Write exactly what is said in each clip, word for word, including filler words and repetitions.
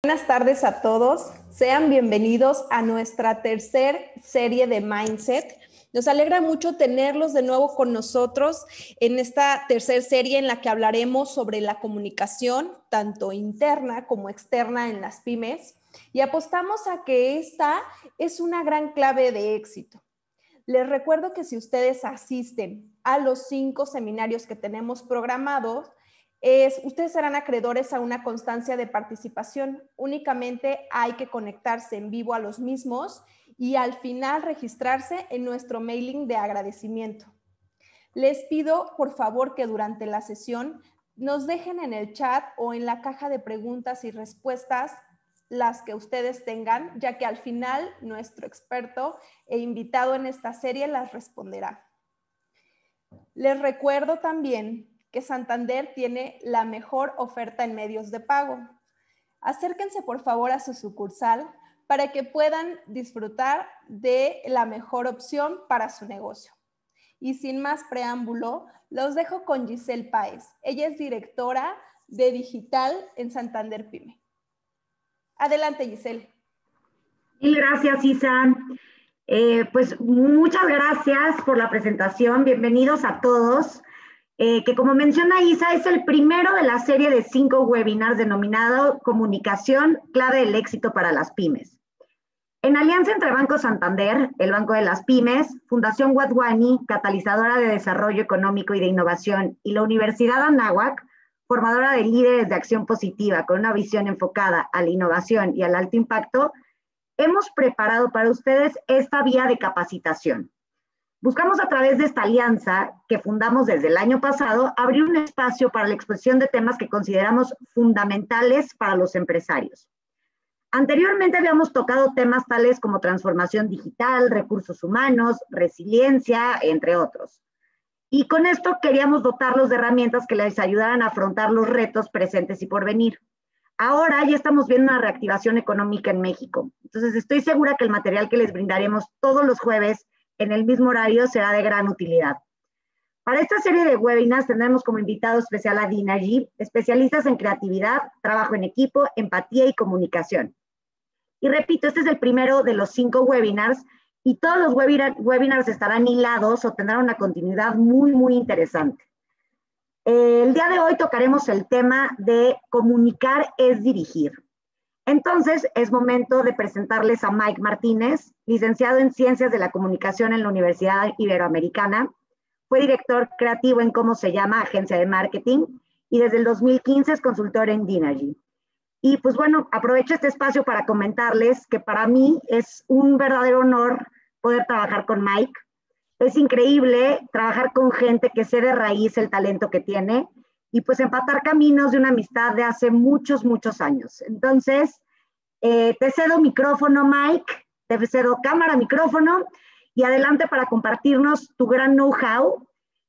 Buenas tardes a todos. Sean bienvenidos a nuestra tercer serie de Mindset. Nos alegra mucho tenerlos de nuevo con nosotros en esta tercer serie en la que hablaremos sobre la comunicación, tanto interna como externa en las pymes, y apostamos a que esta es una gran clave de éxito. Les recuerdo que si ustedes asisten a los cinco seminarios que tenemos programados, Es, ustedes serán acreedores a una constancia de participación. Únicamente hay que conectarse en vivo a los mismos y al final registrarse en nuestro mailing de agradecimiento. Les pido, por favor, que durante la sesión nos dejen en el chat o en la caja de preguntas y respuestas las que ustedes tengan, ya que al final nuestro experto e invitado en esta serie las responderá. Les recuerdo también que Santander tiene la mejor oferta en medios de pago. Acérquense por favor a su sucursal para que puedan disfrutar de la mejor opción para su negocio. Y sin más preámbulo, los dejo con Giselle Páez. Ella es directora de Digital en Santander Pyme. Adelante, Giselle. Mil gracias, Isa. Eh, pues muchas gracias por la presentación. Bienvenidos a todos. Eh, que como menciona Isa, es el primero de la serie de cinco webinars denominado Comunicación, clave del éxito para las pymes. En alianza entre Banco Santander, el Banco de las Pymes, Fundación Watwani, catalizadora de desarrollo económico y de innovación, y la Universidad Anáhuac, formadora de líderes de acción positiva con una visión enfocada a la innovación y al alto impacto, hemos preparado para ustedes esta vía de capacitación. Buscamos a través de esta alianza que fundamos desde el año pasado abrir un espacio para la exposición de temas que consideramos fundamentales para los empresarios. Anteriormente habíamos tocado temas tales como transformación digital, recursos humanos, resiliencia, entre otros. Y con esto queríamos dotarlos de herramientas que les ayudaran a afrontar los retos presentes y por venir. Ahora ya estamos viendo una reactivación económica en México. Entonces estoy segura que el material que les brindaremos todos los jueves en el mismo horario será de gran utilidad. Para esta serie de webinars tendremos como invitado especial a Dynagy, especialistas en creatividad, trabajo en equipo, empatía y comunicación. Y repito, este es el primero de los cinco webinars y todos los webinar, webinars estarán hilados o tendrán una continuidad muy, muy interesante. Eh, el día de hoy tocaremos el tema de comunicar es dirigir. Entonces, es momento de presentarles a Mike Martínez, licenciado en Ciencias de la Comunicación en la Universidad Iberoamericana. Fue director creativo en Cómo se llama, agencia de marketing, y desde el dos mil quince es consultor en Dynagy. Y pues bueno, aprovecho este espacio para comentarles que para mí es un verdadero honor poder trabajar con Mike. Es increíble trabajar con gente que sé de raíz el talento que tiene, y pues empatar caminos de una amistad de hace muchos, muchos años. Entonces, eh, te cedo micrófono, Mike, te cedo cámara, micrófono, y adelante para compartirnos tu gran know-how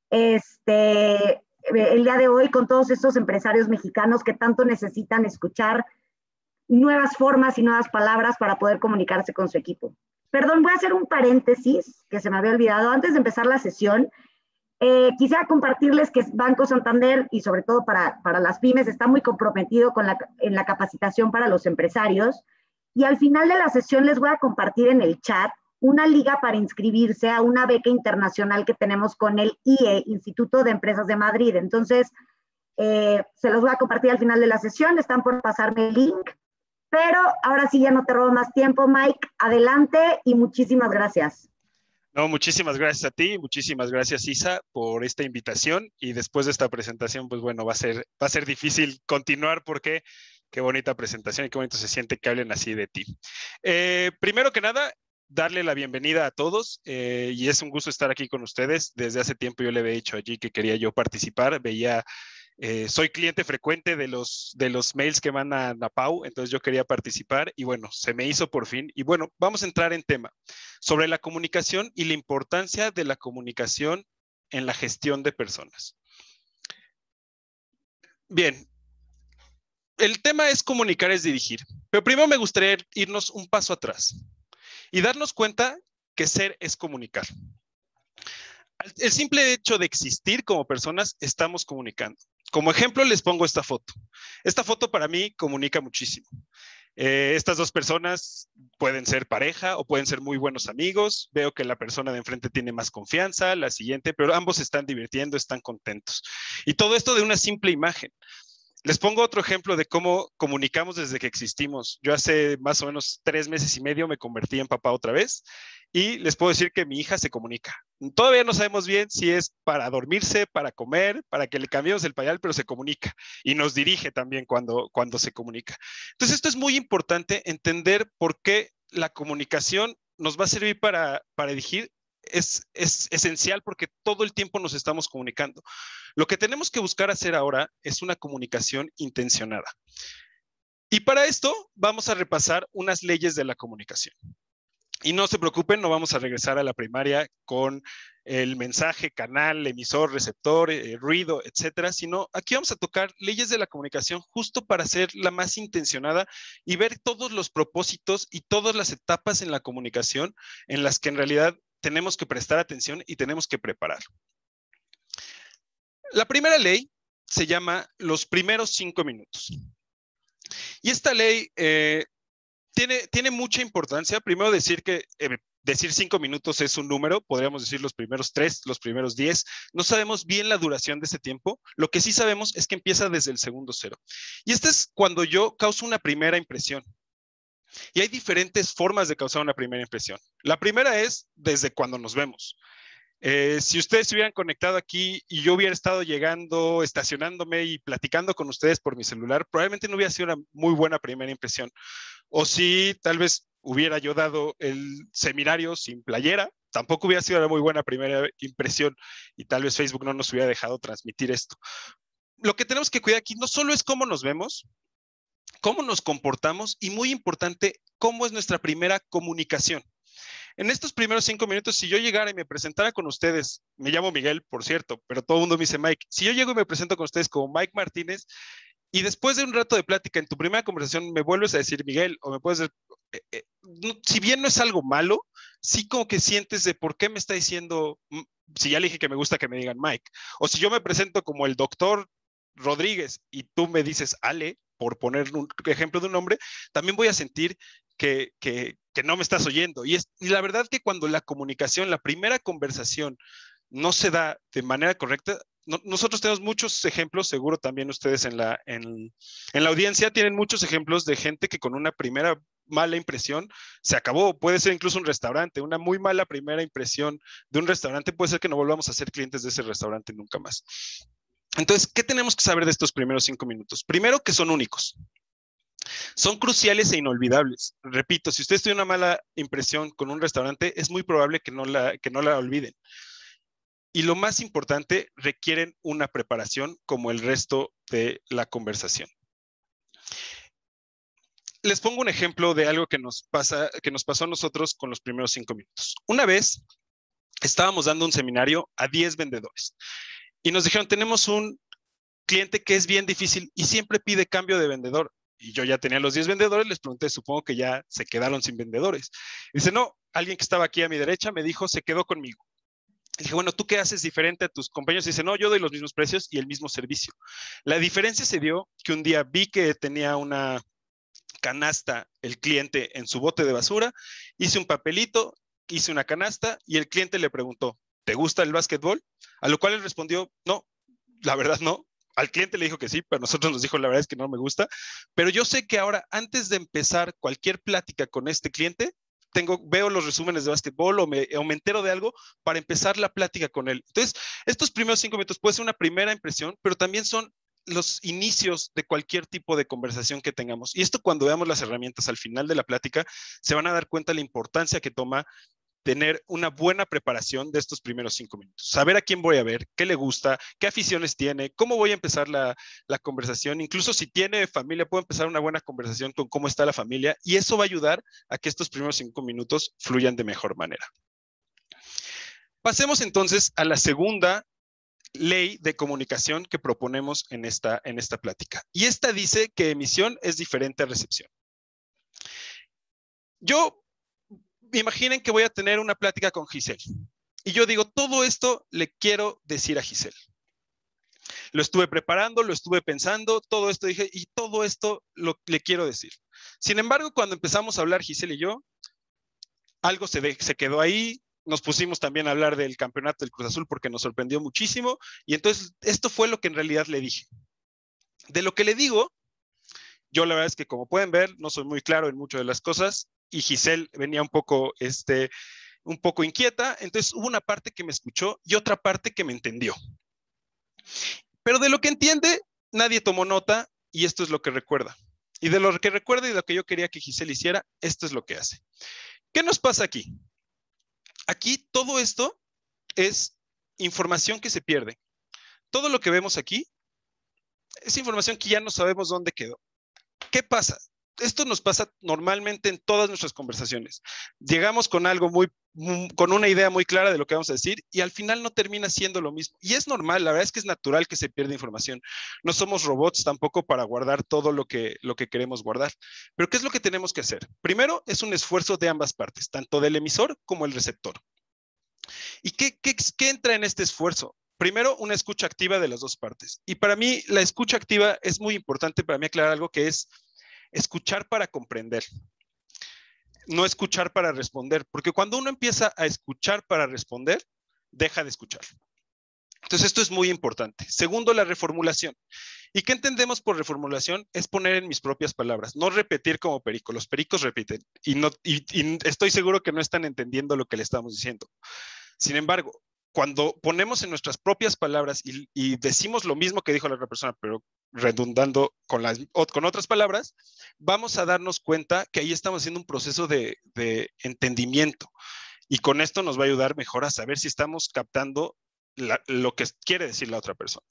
este, el día de hoy con todos estos empresarios mexicanos que tanto necesitan escuchar nuevas formas y nuevas palabras para poder comunicarse con su equipo. Perdón, voy a hacer un paréntesis que se me había olvidado. Antes de empezar la sesión, Eh, quisiera compartirles que Banco Santander, y sobre todo para, para las pymes, está muy comprometido con la, en la capacitación para los empresarios. Y al final de la sesión les voy a compartir en el chat una liga para inscribirse a una beca internacional que tenemos con el I E, Instituto de Empresas de Madrid. Entonces, eh, se los voy a compartir al final de la sesión. Están por pasarme el link. Pero ahora sí ya no te robo más tiempo, Mike. Adelante y muchísimas gracias. No, muchísimas gracias a ti, muchísimas gracias Isa por esta invitación y después de esta presentación, pues bueno, va a ser, va a ser difícil continuar porque qué bonita presentación y qué bonito se siente que hablen así de ti. Eh, primero que nada, darle la bienvenida a todos eh, y es un gusto estar aquí con ustedes. Desde hace tiempo yo le había dicho allí que quería yo participar, veía... Eh, soy cliente frecuente de los, de los mails que mandan a Pau, entonces yo quería participar y bueno, se me hizo por fin. Y bueno, vamos a entrar en tema sobre la comunicación y la importancia de la comunicación en la gestión de personas. Bien, el tema es comunicar es dirigir, pero primero me gustaría irnos un paso atrás y darnos cuenta que ser es comunicar. El simple hecho de existir como personas, estamos comunicando. Como ejemplo, les pongo esta foto. Esta foto para mí comunica muchísimo. Eh, estas dos personas pueden ser pareja o pueden ser muy buenos amigos. Veo que la persona de enfrente tiene más confianza, la siguiente, pero ambos se están divirtiendo, están contentos. Y todo esto de una simple imagen. Les pongo otro ejemplo de cómo comunicamos desde que existimos. Yo hace más o menos tres meses y medio me convertí en papá otra vez y les puedo decir que mi hija se comunica. Todavía no sabemos bien si es para dormirse, para comer, para que le cambiemos el pañal, pero se comunica y nos dirige también cuando, cuando se comunica. Entonces, esto es muy importante, entender por qué la comunicación nos va a servir para, para elegir. Es, es esencial porque todo el tiempo nos estamos comunicando. Lo que tenemos que buscar hacer ahora es una comunicación intencionada. Y para esto vamos a repasar unas leyes de la comunicación. Y no se preocupen, no vamos a regresar a la primaria con el mensaje, canal, emisor, receptor, eh, ruido, etcétera, sino aquí vamos a tocar leyes de la comunicación justo para hacerla más intencionada y ver todos los propósitos y todas las etapas en la comunicación en las que en realidad tenemos que prestar atención y tenemos que preparar. La primera ley se llama los primeros cinco minutos. Y esta ley eh, tiene, tiene mucha importancia. Primero decir que eh, decir cinco minutos es un número, podríamos decir los primeros tres, los primeros diez. No sabemos bien la duración de ese tiempo. Lo que sí sabemos es que empieza desde el segundo cero. Y este es cuando yo causo una primera impresión. Y hay diferentes formas de causar una primera impresión. La primera es desde cuando nos vemos. Eh, si ustedes se hubieran conectado aquí y yo hubiera estado llegando, estacionándome y platicando con ustedes por mi celular, probablemente no hubiera sido una muy buena primera impresión. O si tal vez hubiera yo dado el seminario sin playera, tampoco hubiera sido una muy buena primera impresión y tal vez Facebook no nos hubiera dejado transmitir esto. Lo que tenemos que cuidar aquí no solo es cómo nos vemos, cómo nos comportamos y, muy importante, cómo es nuestra primera comunicación. En estos primeros cinco minutos, si yo llegara y me presentara con ustedes, me llamo Miguel, por cierto, pero todo el mundo me dice Mike. Si yo llego y me presento con ustedes como Mike Martínez y después de un rato de plática en tu primera conversación me vuelves a decir Miguel o me puedes decir, eh, eh, no, si bien no es algo malo, sí como que sientes de por qué me está diciendo, si ya le dije que me gusta que me digan Mike, o si yo me presento como el doctor Rodríguez y tú me dices Ale, por poner un ejemplo de un nombre, también voy a sentir que, que, que no me estás oyendo. Y, es, y la verdad que cuando la comunicación, la primera conversación no se da de manera correcta, no, nosotros tenemos muchos ejemplos, seguro también ustedes en la, en, en la audiencia tienen muchos ejemplos de gente que con una primera mala impresión se acabó. Puede ser incluso un restaurante, una muy mala primera impresión de un restaurante puede ser que no volvamos a ser clientes de ese restaurante nunca más. Entonces, ¿qué tenemos que saber de estos primeros cinco minutos? Primero, que son únicos. Son cruciales e inolvidables. Repito, si usted tiene una mala impresión con un restaurante, es muy probable que no la, que no la olviden. Y lo más importante, requieren una preparación como el resto de la conversación. Les pongo un ejemplo de algo que nos, pasa, que nos pasó a nosotros con los primeros cinco minutos. Una vez estábamos dando un seminario a diez vendedores. Y nos dijeron, tenemos un cliente que es bien difícil y siempre pide cambio de vendedor. Y yo ya tenía los diez vendedores, les pregunté, supongo que ya se quedaron sin vendedores. Dice, no, alguien que estaba aquí a mi derecha me dijo, se quedó conmigo. Y dije, bueno, ¿tú qué haces diferente a tus compañeros? Y dice, no, yo doy los mismos precios y el mismo servicio. La diferencia se dio que un día vi que tenía una canasta el cliente en su bote de basura, hice un papelito, hice una canasta y el cliente le preguntó, ¿te gusta el básquetbol? A lo cual él respondió, no, la verdad no. Al cliente le dijo que sí, pero a nosotros nos dijo, la verdad es que no me gusta. Pero yo sé que ahora, antes de empezar cualquier plática con este cliente, tengo, veo los resúmenes de básquetbol o me, o me entero de algo para empezar la plática con él. Entonces, estos primeros cinco minutos puede ser una primera impresión, pero también son los inicios de cualquier tipo de conversación que tengamos. Y esto, cuando veamos las herramientas al final de la plática, se van a dar cuenta de la importancia que toma tener una buena preparación de estos primeros cinco minutos. Saber a quién voy a ver, qué le gusta, qué aficiones tiene, cómo voy a empezar la, la conversación. Incluso si tiene familia, puedo empezar una buena conversación con cómo está la familia y eso va a ayudar a que estos primeros cinco minutos fluyan de mejor manera. Pasemos entonces a la segunda ley de comunicación que proponemos en esta, en esta plática. Y esta dice que emisión es diferente a recepción. Yo Imaginen que voy a tener una plática con Giselle. Y yo digo, todo esto le quiero decir a Giselle. Lo estuve preparando, lo estuve pensando, todo esto dije, y todo esto lo, le quiero decir. Sin embargo, cuando empezamos a hablar Giselle y yo, algo se, de, se quedó ahí, nos pusimos también a hablar del campeonato del Cruz Azul porque nos sorprendió muchísimo, y entonces esto fue lo que en realidad le dije. De lo que le digo, yo la verdad es que como pueden ver, no soy muy claro en muchas de las cosas, y Giselle venía un poco, este, un poco inquieta, entonces hubo una parte que me escuchó y otra parte que me entendió. Pero de lo que entiende, nadie tomó nota, y esto es lo que recuerda. Y de lo que recuerda y de lo que yo quería que Giselle hiciera, esto es lo que hace. ¿Qué nos pasa aquí? Aquí todo esto es información que se pierde. Todo lo que vemos aquí es información que ya no sabemos dónde quedó. ¿Qué pasa? Esto nos pasa normalmente en todas nuestras conversaciones. Llegamos con algo muy, muy, con una idea muy clara de lo que vamos a decir y al final no termina siendo lo mismo. Y es normal, la verdad es que es natural que se pierda información. No somos robots tampoco para guardar todo lo que, lo que queremos guardar. Pero ¿qué es lo que tenemos que hacer? Primero, es un esfuerzo de ambas partes, tanto del emisor como el receptor. ¿Y qué, qué, qué entra en este esfuerzo? Primero, una escucha activa de las dos partes. Y para mí, la escucha activa es muy importante para mí aclarar algo que es escuchar para comprender, no escuchar para responder, porque cuando uno empieza a escuchar para responder, deja de escuchar. Entonces, esto es muy importante. Segundo, la reformulación. ¿Y qué entendemos por reformulación? Es poner en mis propias palabras, no repetir como perico. Los pericos repiten y, no, y, y estoy seguro que no están entendiendo lo que le estamos diciendo. Sin embargo, cuando ponemos en nuestras propias palabras y, y decimos lo mismo que dijo la otra persona, pero redundando con, las, con otras palabras, vamos a darnos cuenta que ahí estamos haciendo un proceso de, de entendimiento. Y con esto nos va a ayudar mejor a saber si estamos captando la, lo que quiere decir la otra persona.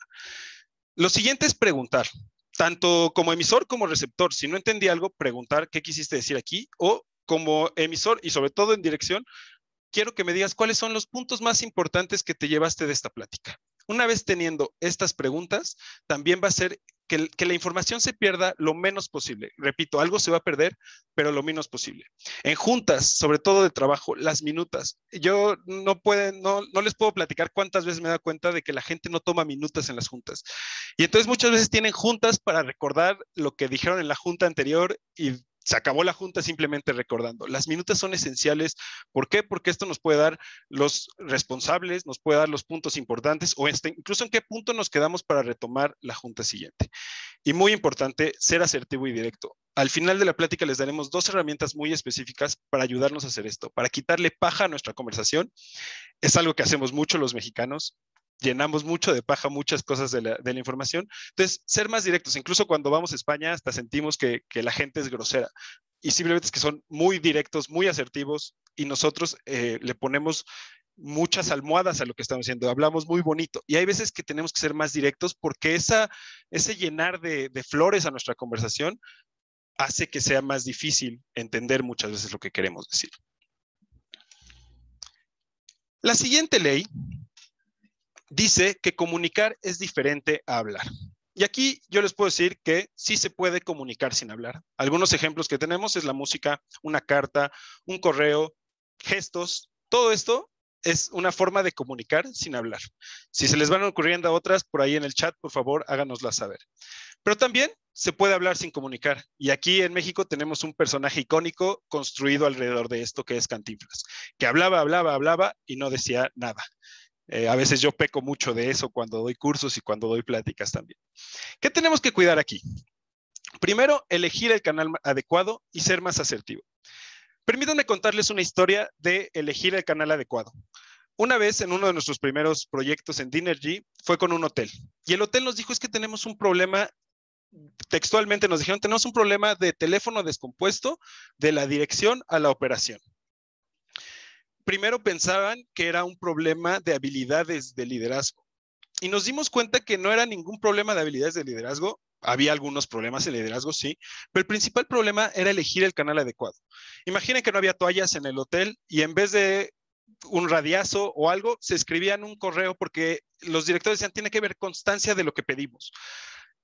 Lo siguiente es preguntar, tanto como emisor como receptor. Si no entendí algo, preguntar qué quisiste decir aquí, o como emisor y sobre todo en dirección, quiero que me digas cuáles son los puntos más importantes que te llevaste de esta plática. Una vez teniendo estas preguntas, también va a ser que, que la información se pierda lo menos posible. Repito, algo se va a perder, pero lo menos posible. En juntas, sobre todo de trabajo, las minutas. Yo no, pueden, no, no les puedo platicar cuántas veces me he dado cuenta de que la gente no toma minutas en las juntas. Y entonces muchas veces tienen juntas para recordar lo que dijeron en la junta anterior y se acabó la junta simplemente recordando. Las minutas son esenciales. ¿Por qué? Porque esto nos puede dar los responsables, nos puede dar los puntos importantes o este, incluso en qué punto nos quedamos para retomar la junta siguiente. Y muy importante, ser asertivo y directo. Al final de la plática les daremos dos herramientas muy específicas para ayudarnos a hacer esto, para quitarle paja a nuestra conversación. Es algo que hacemos mucho los mexicanos. Llenamos mucho de paja muchas cosas de la, de la información. Entonces, ser más directos. Incluso cuando vamos a España, hasta sentimos que, que la gente es grosera. Y simplemente es que son muy directos, muy asertivos, y nosotros eh, le ponemos muchas almohadas a lo que estamos haciendo. Hablamos muy bonito. Y hay veces que tenemos que ser más directos porque esa, ese llenar de, de flores a nuestra conversación hace que sea más difícil entender muchas veces lo que queremos decir. La siguiente ley dice que comunicar es diferente a hablar. Y aquí yo les puedo decir que sí se puede comunicar sin hablar. Algunos ejemplos que tenemos es la música, una carta, un correo, gestos. Todo esto es una forma de comunicar sin hablar. Si se les van ocurriendo otras por ahí en el chat, por favor, háganoslas saber. Pero también se puede hablar sin comunicar. Y aquí en México tenemos un personaje icónico construido alrededor de esto, que es Cantinflas, que hablaba, hablaba, hablaba y no decía nada. Eh, a veces yo peco mucho de eso cuando doy cursos y cuando doy pláticas también. ¿Qué tenemos que cuidar aquí? Primero, elegir el canal adecuado y ser más asertivo. Permítanme contarles una historia de elegir el canal adecuado. Una vez en uno de nuestros primeros proyectos en Dinergy fue con un hotel. Y el hotel nos dijo es que tenemos un problema, textualmente nos dijeron, tenemos un problema de teléfono descompuesto de la dirección a la operación. Primero pensaban que era un problema de habilidades de liderazgo y nos dimos cuenta que no era ningún problema de habilidades de liderazgo. Había algunos problemas en liderazgo, sí, pero el principal problema era elegir el canal adecuado. Imaginen que no había toallas en el hotel y en vez de un radiazo o algo, se escribían un correo porque los directores decían, tiene que haber constancia de lo que pedimos.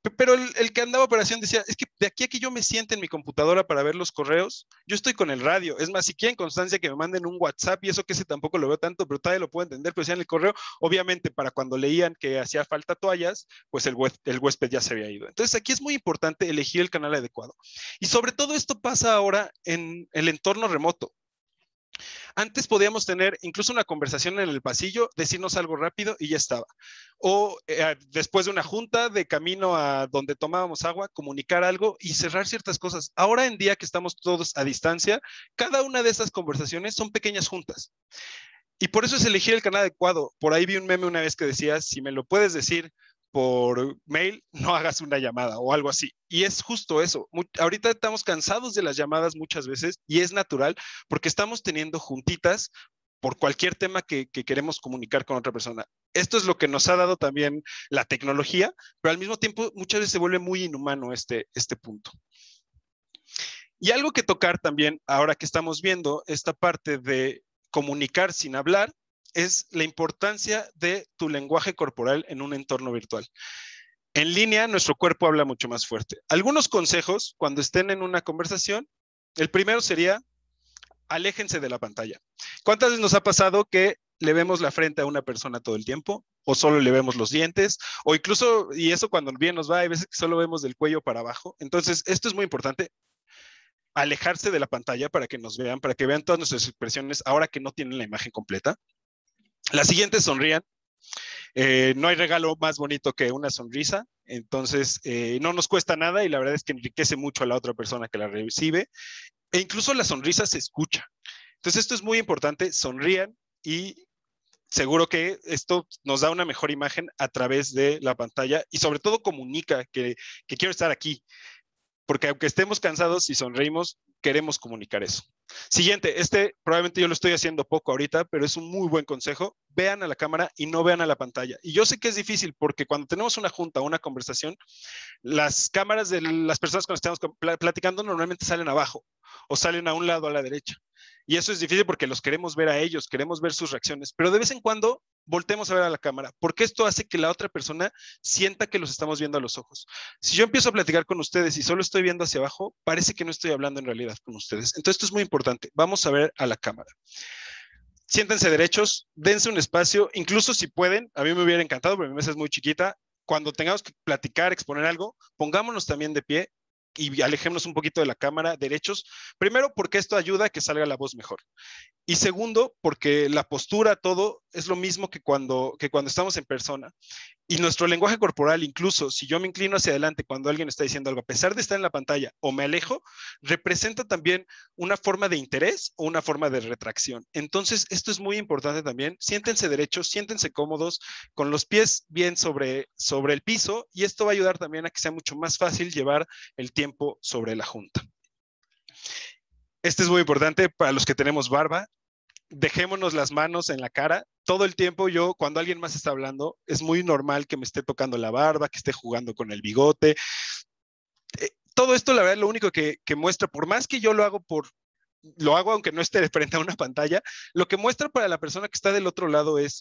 Pero el, el que andaba operación decía, es que de aquí a que yo me siente en mi computadora para ver los correos, yo estoy con el radio. Es más, si quieren constancia que me manden un WhatsApp, y eso que ese tampoco lo veo tanto, pero todavía lo puedo entender, pero decían el correo, obviamente para cuando leían que hacía falta toallas, pues el, huésped, el huésped ya se había ido. Entonces aquí es muy importante elegir el canal adecuado. Y sobre todo esto pasa ahora en el entorno remoto. Antes podíamos tener incluso una conversación en el pasillo, decirnos algo rápido y ya estaba. O eh, después de una junta, de camino a donde tomábamos agua, comunicar algo y cerrar ciertas cosas. Ahora en día que estamos todos a distancia, cada una de esas conversaciones son pequeñas juntas. Y por eso es elegir el canal adecuado. Por ahí vi un meme una vez que decía, si me lo puedes decir por mail, no hagas una llamada o algo así. Y es justo eso. Muy, ahorita estamos cansados de las llamadas muchas veces y es natural porque estamos teniendo juntitas por cualquier tema que, que queremos comunicar con otra persona. Esto es lo que nos ha dado también la tecnología, pero al mismo tiempo muchas veces se vuelve muy inhumano este, este punto. Y algo que tocar también, ahora que estamos viendo esta parte de comunicar sin hablar, es la importancia de tu lenguaje corporal en un entorno virtual. En línea, nuestro cuerpo habla mucho más fuerte. Algunos consejos cuando estén en una conversación, el primero sería, aléjense de la pantalla. ¿Cuántas veces nos ha pasado que le vemos la frente a una persona todo el tiempo? O solo le vemos los dientes, o incluso, y eso cuando bien nos va, hay veces que solo vemos del cuello para abajo. Entonces, esto es muy importante. Alejarse de la pantalla para que nos vean, para que vean todas nuestras expresiones ahora que no tienen la imagen completa. La siguiente, sonrían. Eh, no hay regalo más bonito que una sonrisa, entonces eh, no nos cuesta nada y la verdad es que enriquece mucho a la otra persona que la recibe e incluso la sonrisa se escucha. Entonces esto es muy importante, sonrían y seguro que esto nos da una mejor imagen a través de la pantalla y sobre todo comunica que, que quiero estar aquí. Porque aunque estemos cansados y sonreímos, queremos comunicar eso. Siguiente, este probablemente yo lo estoy haciendo poco ahorita, pero es un muy buen consejo. Vean a la cámara y no vean a la pantalla. Y yo sé que es difícil porque cuando tenemos una junta o una conversación, las cámaras de las personas con las que estamos platicando normalmente salen abajo o salen a un lado a la derecha. Y eso es difícil porque los queremos ver a ellos, queremos ver sus reacciones, pero de vez en cuando voltemos a ver a la cámara, porque esto hace que la otra persona sienta que los estamos viendo a los ojos. Si yo empiezo a platicar con ustedes y solo estoy viendo hacia abajo, parece que no estoy hablando en realidad con ustedes. Entonces esto es muy importante. Vamos a ver a la cámara. Siéntense derechos, dense un espacio, incluso si pueden, a mí me hubiera encantado, pero mi mesa es muy chiquita, cuando tengamos que platicar, exponer algo, pongámonos también de pie y alejémonos un poquito de la cámara, derechos. Primero, porque esto ayuda a que salga la voz mejor. Y segundo, porque la postura, todo, es lo mismo que cuando, que cuando estamos en persona. Y nuestro lenguaje corporal, incluso si yo me inclino hacia adelante cuando alguien está diciendo algo, a pesar de estar en la pantalla o me alejo, representa también una forma de interés o una forma de retracción. Entonces, esto es muy importante también. Siéntense derechos, siéntense cómodos, con los pies bien sobre, sobre el piso, y esto va a ayudar también a que sea mucho más fácil llevar el tiempo sobre la junta. Este es muy importante para los que tenemos barba. Dejémonos las manos en la cara. Todo el tiempo yo, cuando alguien más está hablando, es muy normal que me esté tocando la barba, que esté jugando con el bigote. Eh, todo esto, la verdad, lo único que, que muestra, por más que yo lo hago por, lo hago aunque no esté frente a una pantalla, lo que muestra para la persona que está del otro lado es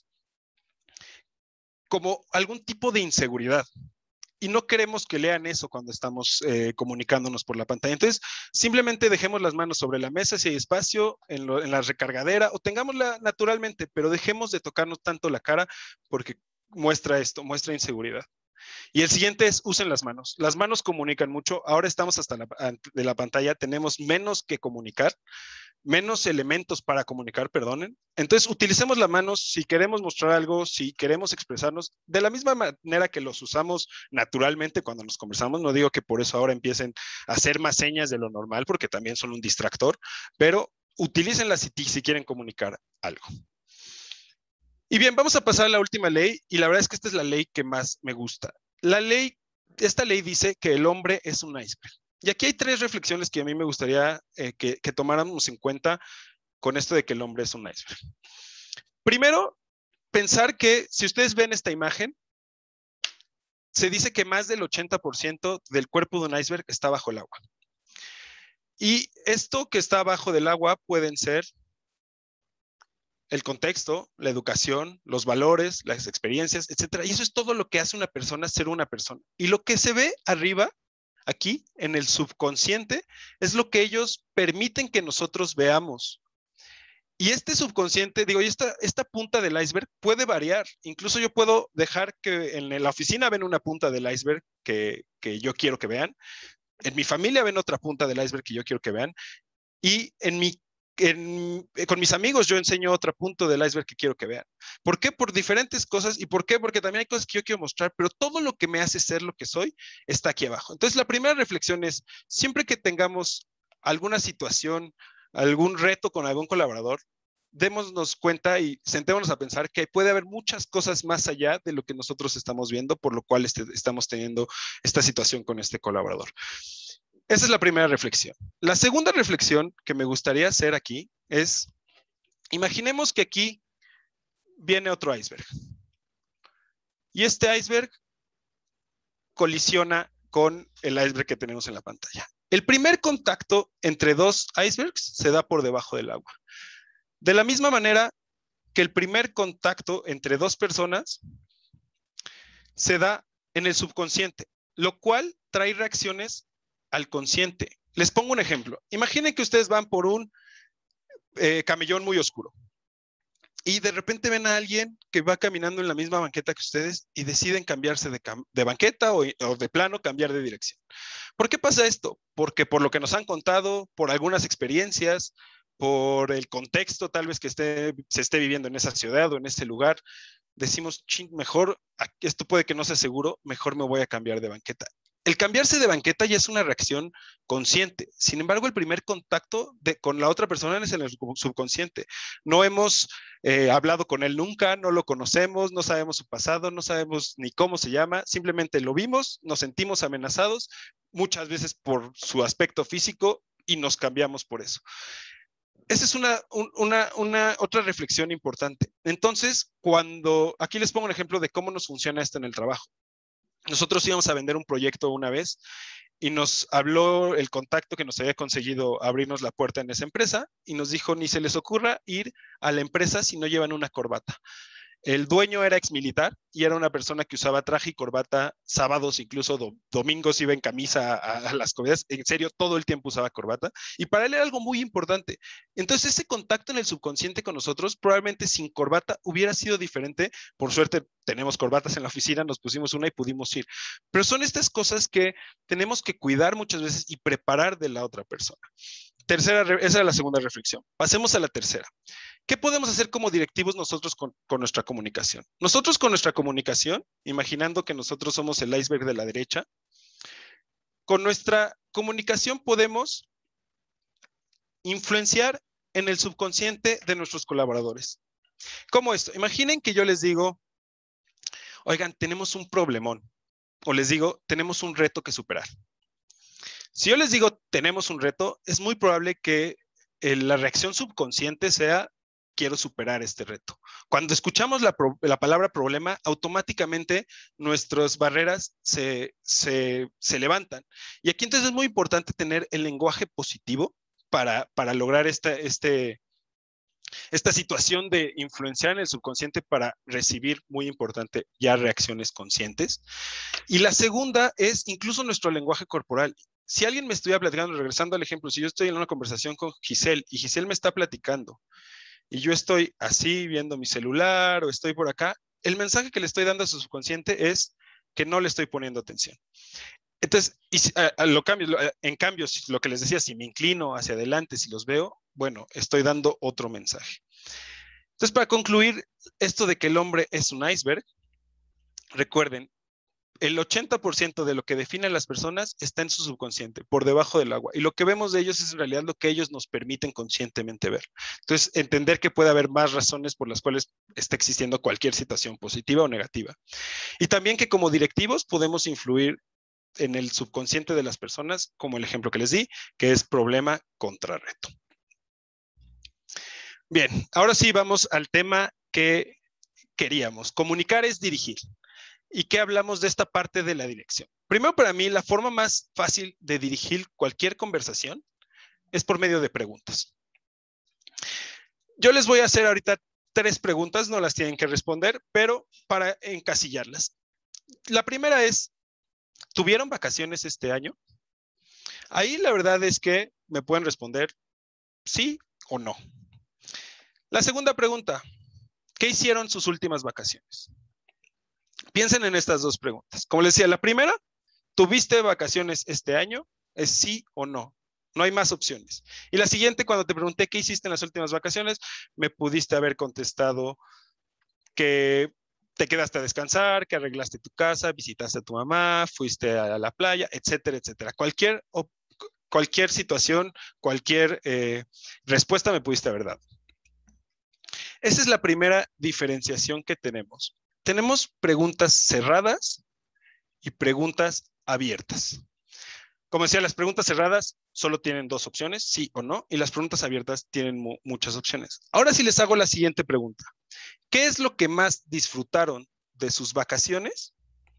como algún tipo de inseguridad. Y no queremos que lean eso cuando estamos eh, comunicándonos por la pantalla. Entonces, simplemente dejemos las manos sobre la mesa si hay espacio, en, lo, en la recargadera, o tengámosla naturalmente, pero dejemos de tocarnos tanto la cara porque muestra esto, muestra inseguridad. Y el siguiente es, usen las manos. Las manos comunican mucho. Ahora estamos hasta la, de la pantalla, tenemos menos que comunicar, menos elementos para comunicar, perdonen. Entonces, utilicemos las manos si queremos mostrar algo, si queremos expresarnos, de la misma manera que los usamos naturalmente cuando nos conversamos. No digo que por eso ahora empiecen a hacer más señas de lo normal, porque también son un distractor, pero utilícenlas si, si quieren comunicar algo. Y bien, vamos a pasar a la última ley, y la verdad es que esta es la ley que más me gusta. La ley, esta ley dice que el hombre es un iceberg. Y aquí hay tres reflexiones que a mí me gustaría eh, que, que tomáramos en cuenta con esto de que el hombre es un iceberg. Primero, pensar que si ustedes ven esta imagen, se dice que más del ochenta por ciento del cuerpo de un iceberg está bajo el agua. Y esto que está abajo del agua pueden ser el contexto, la educación, los valores, las experiencias, etcétera. Y eso es todo lo que hace una persona ser una persona. Y lo que se ve arriba, aquí, en el subconsciente, es lo que ellos permiten que nosotros veamos. Y este subconsciente, digo, y esta, esta punta del iceberg puede variar. Incluso yo puedo dejar que en la oficina ven una punta del iceberg que, que yo quiero que vean. En mi familia ven otra punta del iceberg que yo quiero que vean. Y en mi, en, con mis amigos yo enseño otra punta del iceberg que quiero que vean. ¿Por qué? Por diferentes cosas. ¿Y por qué? Porque también hay cosas que yo quiero mostrar, pero todo lo que me hace ser lo que soy está aquí abajo. Entonces, la primera reflexión es, siempre que tengamos alguna situación, algún reto con algún colaborador, démonos cuenta y sentémonos a pensar que puede haber muchas cosas más allá de lo que nosotros estamos viendo, por lo cual este, estamos teniendo esta situación con este colaborador. Esa es la primera reflexión. La segunda reflexión que me gustaría hacer aquí es, imaginemos que aquí viene otro iceberg. Y este iceberg colisiona con el iceberg que tenemos en la pantalla. El primer contacto entre dos icebergs se da por debajo del agua. De la misma manera que el primer contacto entre dos personas se da en el subconsciente, lo cual trae reacciones al consciente. Les pongo un ejemplo. Imaginen que ustedes van por un eh, camellón muy oscuro y de repente ven a alguien que va caminando en la misma banqueta que ustedes y deciden cambiarse de, de banqueta o, o de plano cambiar de dirección. ¿Por qué pasa esto? Porque por lo que nos han contado, por algunas experiencias, por el contexto tal vez que esté, se esté viviendo en esa ciudad o en ese lugar, decimos, ching, mejor, esto puede que no sea seguro, mejor me voy a cambiar de banqueta. El cambiarse de banqueta ya es una reacción consciente. Sin embargo, el primer contacto de, con la otra persona es en el subconsciente. No hemos eh, hablado con él nunca, no lo conocemos, no sabemos su pasado, no sabemos ni cómo se llama, simplemente lo vimos, nos sentimos amenazados, muchas veces por su aspecto físico y nos cambiamos por eso. Esa es una, una, una otra reflexión importante. Entonces, cuando, aquí les pongo un ejemplo de cómo nos funciona esto en el trabajo. Nosotros íbamos a vender un proyecto una vez y nos habló el contacto que nos había conseguido abrirnos la puerta en esa empresa y nos dijo, ni se les ocurra ir a la empresa si no llevan una corbata. El dueño era exmilitar y era una persona que usaba traje y corbata sábados, incluso do, domingos iba en camisa a, a las comidas. En serio, todo el tiempo usaba corbata. Y para él era algo muy importante. Entonces, ese contacto en el subconsciente con nosotros, probablemente sin corbata, hubiera sido diferente. Por suerte, tenemos corbatas en la oficina, nos pusimos una y pudimos ir. Pero son estas cosas que tenemos que cuidar muchas veces y preparar de la otra persona. Tercera, esa era la segunda reflexión. Pasemos a la tercera. ¿Qué podemos hacer como directivos nosotros con, con nuestra comunicación? Nosotros con nuestra comunicación, imaginando que nosotros somos el iceberg de la derecha, con nuestra comunicación podemos influenciar en el subconsciente de nuestros colaboradores. ¿Cómo esto? Imaginen que yo les digo, oigan, tenemos un problemón, o les digo, tenemos un reto que superar. Si yo les digo, tenemos un reto, es muy probable que eh, la reacción subconsciente sea, quiero superar este reto. Cuando escuchamos la, la palabra problema, automáticamente nuestras barreras se, se, se levantan. Y aquí entonces es muy importante tener el lenguaje positivo para, para lograr esta, este, esta situación de influenciar en el subconsciente para recibir, muy importante, ya reacciones conscientes. Y la segunda es incluso nuestro lenguaje corporal. Si alguien me estuviera platicando, regresando al ejemplo, si yo estoy en una conversación con Giselle y Giselle me está platicando y yo estoy así viendo mi celular o estoy por acá, el mensaje que le estoy dando a su subconsciente es que no le estoy poniendo atención. Entonces, y si, a, a lo cambio, en cambio, si, lo que les decía, si me inclino hacia adelante, si los veo, bueno, estoy dando otro mensaje. Entonces, para concluir, esto de que el hombre es un iceberg, recuerden, el ochenta por ciento de lo que define a las personas está en su subconsciente, por debajo del agua. Y lo que vemos de ellos es en realidad lo que ellos nos permiten conscientemente ver. Entonces, entender que puede haber más razones por las cuales está existiendo cualquier situación positiva o negativa. Y también que como directivos podemos influir en el subconsciente de las personas, como el ejemplo que les di, que es problema contra reto. Bien, ahora sí vamos al tema que queríamos. Comunicar es dirigir. ¿Y qué hablamos de esta parte de la dirección? Primero, para mí, la forma más fácil de dirigir cualquier conversación es por medio de preguntas. Yo les voy a hacer ahorita tres preguntas, no las tienen que responder, pero para encasillarlas. La primera es, ¿tuvieron vacaciones este año? Ahí la verdad es que me pueden responder sí o no. La segunda pregunta, ¿qué hicieron sus últimas vacaciones? Piensen en estas dos preguntas. Como les decía, la primera, ¿tuviste vacaciones este año? Es sí o no. No hay más opciones. Y la siguiente, cuando te pregunté qué hiciste en las últimas vacaciones, me pudiste haber contestado que te quedaste a descansar, que arreglaste tu casa, visitaste a tu mamá, fuiste a la playa, etcétera, etcétera. Cualquier, cualquier situación, cualquier eh, respuesta me pudiste haber dado. Esa es la primera diferenciación que tenemos. Tenemos preguntas cerradas y preguntas abiertas. Como decía, las preguntas cerradas solo tienen dos opciones, sí o no, y las preguntas abiertas tienen mu muchas opciones. Ahora sí les hago la siguiente pregunta. ¿Qué es lo que más disfrutaron de sus vacaciones?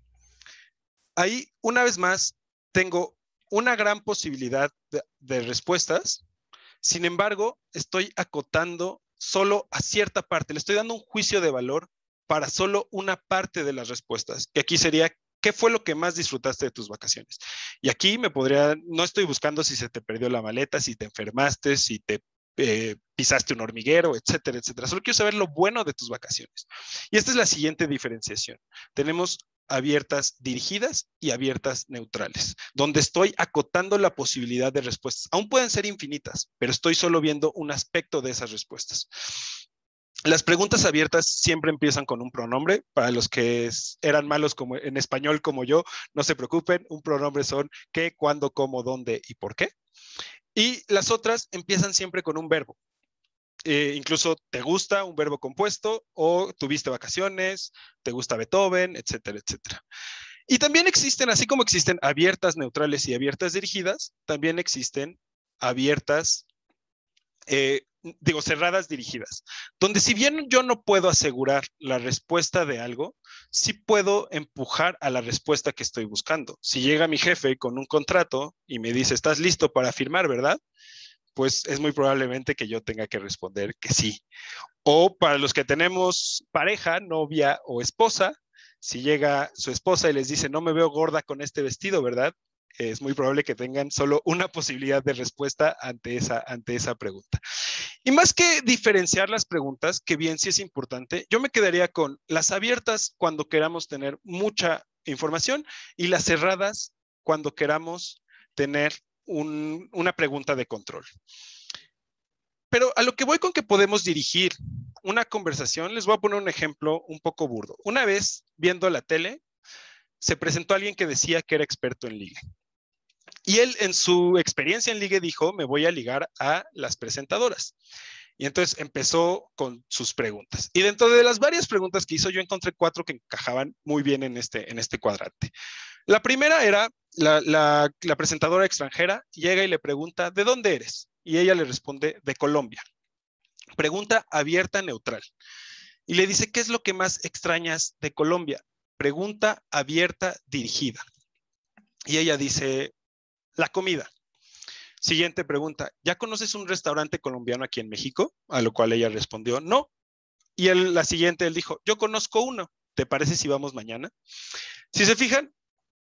Ahí, una vez más, tengo una gran posibilidad de, de respuestas. Sin embargo, estoy acotando solo a cierta parte. Le estoy dando un juicio de valor para solo una parte de las respuestas, que aquí sería, ¿qué fue lo que más disfrutaste de tus vacaciones? Y aquí me podría, no estoy buscando si se te perdió la maleta, si te enfermaste, si te eh, pisaste un hormiguero, etcétera, etcétera. Solo quiero saber lo bueno de tus vacaciones. Y esta es la siguiente diferenciación. Tenemos abiertas dirigidas y abiertas neutrales, donde estoy acotando la posibilidad de respuestas. Aún pueden ser infinitas, pero estoy solo viendo un aspecto de esas respuestas. Las preguntas abiertas siempre empiezan con un pronombre. Para los que eran malos como en español como yo, no se preocupen, un pronombre son qué, cuándo, cómo, dónde y por qué. Y las otras empiezan siempre con un verbo. Eh, incluso te gusta un verbo compuesto o tuviste vacaciones, te gusta Beethoven, etcétera, etcétera. Y también existen, así como existen abiertas neutrales y abiertas dirigidas, también existen abiertas, eh, digo, cerradas dirigidas, donde si bien yo no puedo asegurar la respuesta de algo, sí puedo empujar a la respuesta que estoy buscando. Si llega mi jefe con un contrato y me dice, ¿estás listo para firmar, verdad? Pues es muy probablemente que yo tenga que responder que sí. O para los que tenemos pareja, novia o esposa, si llega su esposa y les dice, no me veo gorda con este vestido, ¿verdad? Es muy probable que tengan solo una posibilidad de respuesta ante esa, ante esa pregunta. Y más que diferenciar las preguntas, que bien sí es importante, yo me quedaría con las abiertas cuando queramos tener mucha información y las cerradas cuando queramos tener un, una pregunta de control. Pero a lo que voy con que podemos dirigir una conversación, les voy a poner un ejemplo un poco burdo. Una vez, viendo la tele, se presentó alguien que decía que era experto en ligue. Y él, en su experiencia en ligue, dijo, me voy a ligar a las presentadoras. Y entonces empezó con sus preguntas. Y dentro de las varias preguntas que hizo, yo encontré cuatro que encajaban muy bien en este, en este cuadrante. La primera era, la, la, la presentadora extranjera llega y le pregunta, ¿de dónde eres? Y ella le responde, de Colombia. Pregunta abierta, neutral. Y le dice, ¿qué es lo que más extrañas de Colombia? Pregunta abierta, dirigida. Y ella dice, la comida. Siguiente pregunta, ¿ya conoces un restaurante colombiano aquí en México? A lo cual ella respondió, no. Y él, la siguiente, él dijo, yo conozco uno. ¿Te parece si vamos mañana? Si se fijan,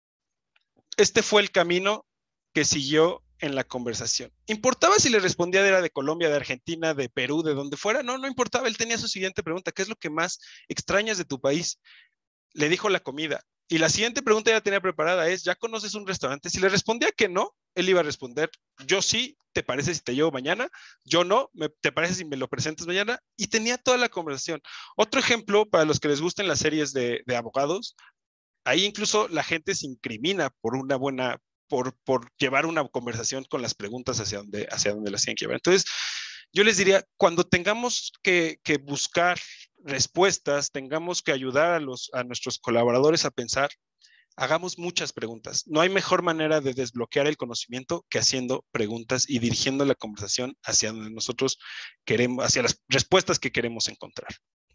este fue el camino que siguió en la conversación. ¿Importaba si le respondía era de Colombia, de Argentina, de Perú, de donde fuera? No, no importaba. Él tenía su siguiente pregunta. ¿Qué es lo que más extrañas de tu país? Le dijo la comida. Y la siguiente pregunta ya tenía preparada es, ¿ya conoces un restaurante? Si le respondía que no, él iba a responder, yo sí, ¿te parece si te llevo mañana? Yo no, me, ¿te parece si me lo presentas mañana? Y tenía toda la conversación. Otro ejemplo, para los que les gusten las series de, de abogados, ahí incluso la gente se incrimina por una buena, por, por llevar una conversación con las preguntas hacia donde, hacia donde las tienen que llevar. Entonces, yo les diría, cuando tengamos que, que buscar respuestas, tengamos que ayudar a, los, a nuestros colaboradores a pensar, hagamos muchas preguntas. No hay mejor manera de desbloquear el conocimiento que haciendo preguntas y dirigiendo la conversación hacia donde nosotros queremos, hacia las respuestas que queremos encontrar.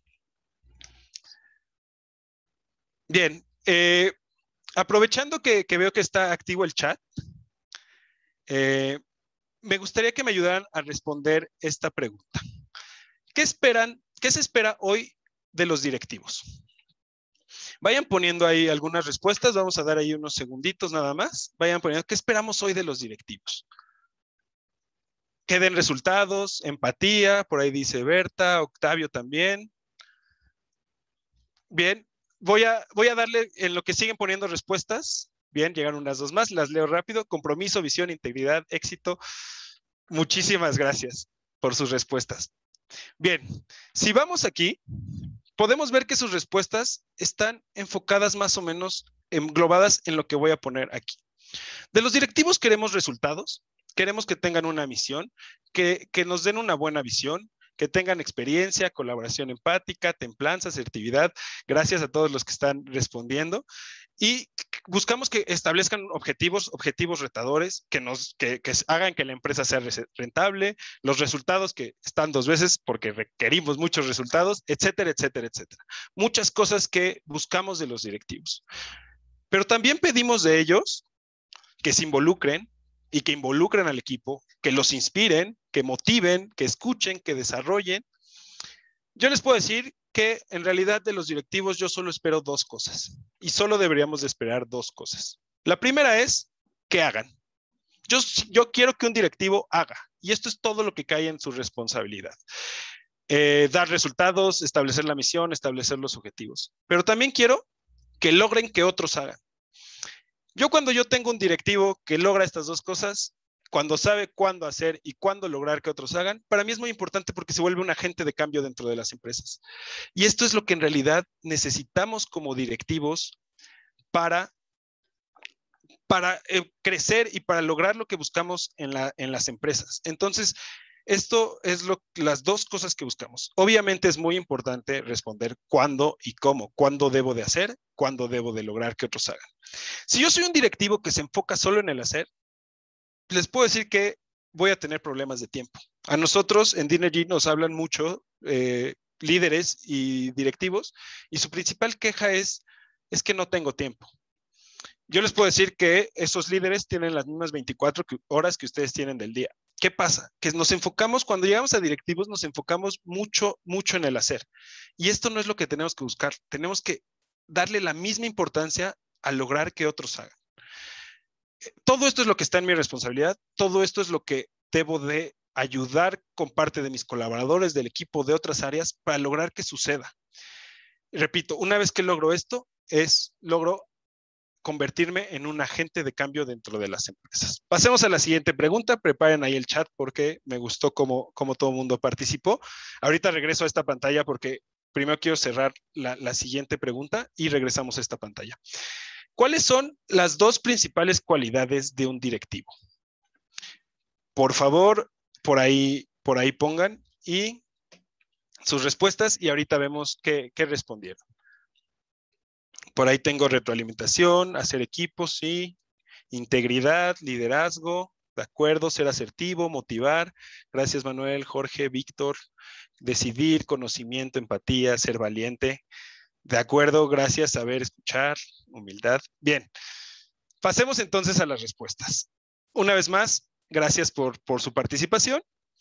Bien, eh, aprovechando que, que veo que está activo el chat, eh, me gustaría que me ayudaran a responder esta pregunta. ¿Qué esperan ¿qué se espera hoy de los directivos? Vayan poniendo ahí algunas respuestas, vamos a dar ahí unos segunditos nada más. Vayan poniendo, ¿qué esperamos hoy de los directivos? Que den resultados, empatía, por ahí dice Berta, Octavio también. Bien, voy a, voy a darle en lo que siguen poniendo respuestas. Bien, llegaron unas dos más, las leo rápido. Compromiso, visión, integridad, éxito. Muchísimas gracias por sus respuestas. Bien, si vamos aquí, podemos ver que sus respuestas están enfocadas más o menos englobadas en lo que voy a poner aquí. De los directivos queremos resultados, queremos que tengan una misión, que, que nos den una buena visión, que tengan experiencia, colaboración empática, templanza, asertividad. Gracias a todos los que están respondiendo. Y buscamos que establezcan objetivos, objetivos retadores, que, nos, que, que hagan que la empresa sea rentable, los resultados que están dos veces porque requerimos muchos resultados, etcétera, etcétera, etcétera. Muchas cosas que buscamos de los directivos. Pero también pedimos de ellos que se involucren y que involucren al equipo, que los inspiren, que motiven, que escuchen, que desarrollen. Yo les puedo decir que en realidad de los directivos yo solo espero dos cosas y solo deberíamos de esperar dos cosas. La primera es que hagan. Yo, yo quiero que un directivo haga y esto es todo lo que cae en su responsabilidad. Eh, dar resultados, establecer la misión, establecer los objetivos. Pero también quiero que logren que otros hagan. Yo cuando yo tengo un directivo que logra estas dos cosas, cuando sabe cuándo hacer y cuándo lograr que otros hagan, para mí es muy importante porque se vuelve un agente de cambio dentro de las empresas. Y esto es lo que en realidad necesitamos como directivos para, para eh, crecer y para lograr lo que buscamos en, la, en las empresas. Entonces, esto es lo, las dos cosas que buscamos. Obviamente es muy importante responder cuándo y cómo, cuándo debo de hacer, cuándo debo de lograr que otros hagan. Si yo soy un directivo que se enfoca solo en el hacer, les puedo decir que voy a tener problemas de tiempo. A nosotros en Dinergy nos hablan mucho eh, líderes y directivos y su principal queja es, es que no tengo tiempo. Yo les puedo decir que esos líderes tienen las mismas veinticuatro horas que ustedes tienen del día. ¿Qué pasa? Que nos enfocamos, cuando llegamos a directivos, nos enfocamos mucho, mucho en el hacer. Y esto no es lo que tenemos que buscar. Tenemos que darle la misma importancia a lograr que otros hagan. Todo esto es lo que está en mi responsabilidad. Todo esto es lo que debo de ayudar con parte de mis colaboradores, del equipo, de otras áreas, para lograr que suceda. Repito, una vez que logro esto, es logro convertirme en un agente de cambio dentro de las empresas. Pasemos a la siguiente pregunta. Preparen ahí el chat porque me gustó cómo, cómo todo el mundo participó. Ahorita regreso a esta pantalla porque primero quiero cerrar la, la siguiente pregunta y regresamos a esta pantalla. ¿Cuáles son las dos principales cualidades de un directivo? Por favor, por ahí, por ahí pongan y sus respuestas y ahorita vemos qué, qué respondieron. Por ahí tengo retroalimentación, hacer equipos, sí, integridad, liderazgo, de acuerdo, ser asertivo, motivar. Gracias, Manuel, Jorge, Víctor. Decidir, conocimiento, empatía, ser valiente. De acuerdo, gracias, saber escuchar, humildad. Bien, pasemos entonces a las respuestas. Una vez más, gracias por, por su participación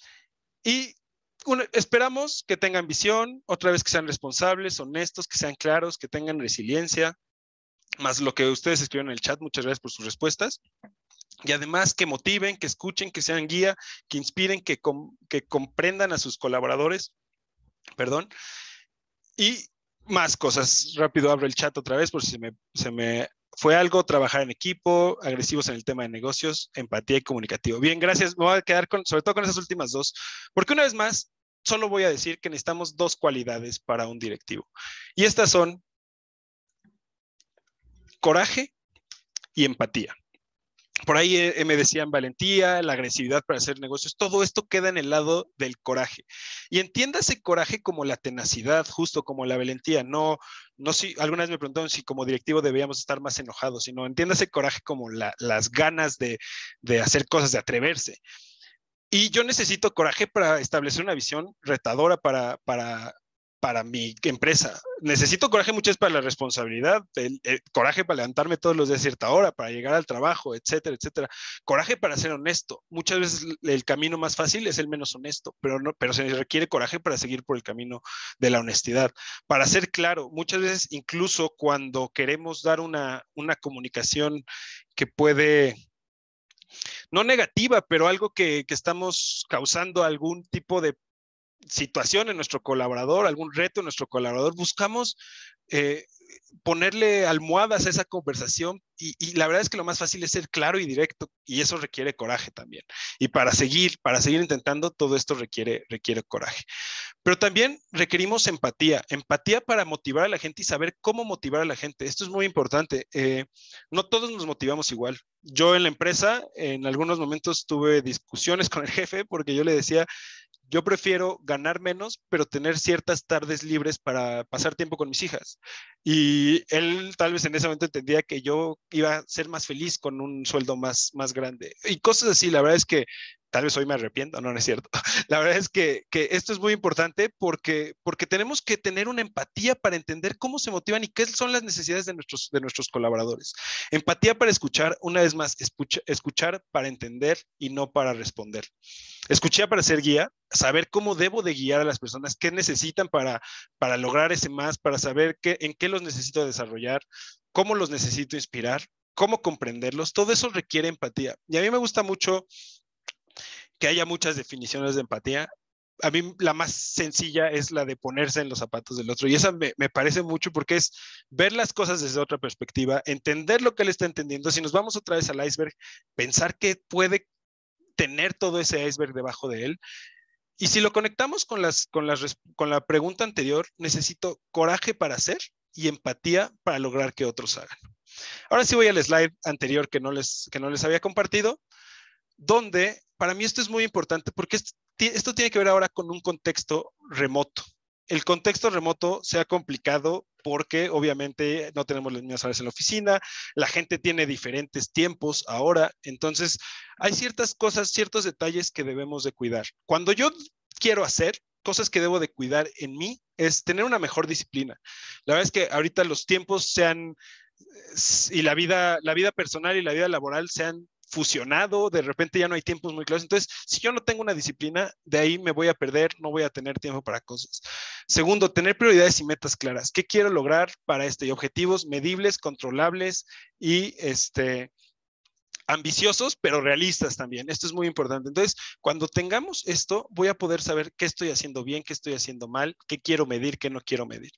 y una, esperamos que tengan visión, otra vez que sean responsables, honestos, que sean claros, que tengan resiliencia, más lo que ustedes escribieron en el chat. Muchas gracias por sus respuestas. Y además que motiven, que escuchen, que sean guía, que inspiren, que, com, que comprendan a sus colaboradores. Perdón. Y más cosas. Rápido abro el chat otra vez por si se me, se me fue algo. Trabajar en equipo, agresivos en el tema de negocios, empatía y comunicativo. Bien, gracias. Me voy a quedar con, sobre todo con esas últimas dos, porque una vez más, solo voy a decir que necesitamos dos cualidades para un directivo. Y estas son coraje y empatía. Por ahí eh, me decían valentía, la agresividad para hacer negocios, todo esto queda en el lado del coraje. Y entiéndase coraje como la tenacidad, justo como la valentía. No, no si, alguna vez me preguntaron si como directivo deberíamos estar más enojados, sino entiéndase coraje como la, las ganas de, de hacer cosas, de atreverse. Y yo necesito coraje para establecer una visión retadora, para, para para mi empresa. Necesito coraje muchas veces para la responsabilidad, el, el coraje para levantarme todos los días a cierta hora, para llegar al trabajo, etcétera, etcétera. Coraje para ser honesto. Muchas veces el camino más fácil es el menos honesto, pero, no, pero se requiere coraje para seguir por el camino de la honestidad. Para ser claro, muchas veces incluso cuando queremos dar una, una comunicación que puede, no negativa, pero algo que, que estamos causando algún tipo de situación en nuestro colaborador, algún reto en nuestro colaborador, buscamos eh, ponerle almohadas a esa conversación y, y la verdad es que lo más fácil es ser claro y directo y eso requiere coraje también. Y para seguir, para seguir intentando, todo esto requiere, requiere coraje. Pero también requerimos empatía, empatía para motivar a la gente y saber cómo motivar a la gente. Esto es muy importante. Eh, no todos nos motivamos igual. Yo en la empresa, en algunos momentos tuve discusiones con el jefe porque yo le decía, yo prefiero ganar menos, pero tener ciertas tardes libres para pasar tiempo con mis hijas. Y él tal vez en ese momento entendía que yo iba a ser más feliz con un sueldo más, más grande. Y cosas así, la verdad es que tal vez hoy me arrepiento, no, no es cierto. La verdad es que, que esto es muy importante porque, porque tenemos que tener una empatía para entender cómo se motivan y qué son las necesidades de nuestros, de nuestros colaboradores. Empatía para escuchar, una vez más, escucha, escuchar para entender y no para responder. Escuchar para ser guía, saber cómo debo de guiar a las personas, qué necesitan para, para lograr ese más, para saber qué, en qué los necesito desarrollar, cómo los necesito inspirar, cómo comprenderlos. Todo eso requiere empatía. Y a mí me gusta mucho que haya muchas definiciones de empatía. A mí la más sencilla es la de ponerse en los zapatos del otro y esa me, me parece mucho porque es ver las cosas desde otra perspectiva, entender lo que él está entendiendo. Si nos vamos otra vez al iceberg, pensar que puede tener todo ese iceberg debajo de él. Y si lo conectamos con, las, con, las, con la pregunta anterior, necesito coraje para hacer y empatía para lograr que otros hagan. Ahora sí voy al slide anterior que no les, que no les había compartido, donde para mí esto es muy importante porque esto, esto tiene que ver ahora con un contexto remoto. El contexto remoto se ha complicado porque obviamente no tenemos las mismas horas en la oficina, la gente tiene diferentes tiempos ahora, entonces hay ciertas cosas, ciertos detalles que debemos de cuidar. Cuando yo quiero hacer cosas que debo de cuidar en mí es tener una mejor disciplina. La verdad es que ahorita los tiempos se han, y la vida, la vida personal y la vida laboral se han fusionado, de repente ya no hay tiempos muy claros. Entonces, si yo no tengo una disciplina, de ahí me voy a perder, no voy a tener tiempo para cosas. Segundo, tener prioridades y metas claras. ¿Qué quiero lograr para este? Y objetivos medibles, controlables y este, ambiciosos, pero realistas también. Esto es muy importante. Entonces, cuando tengamos esto, voy a poder saber qué estoy haciendo bien, qué estoy haciendo mal, qué quiero medir, qué no quiero medir.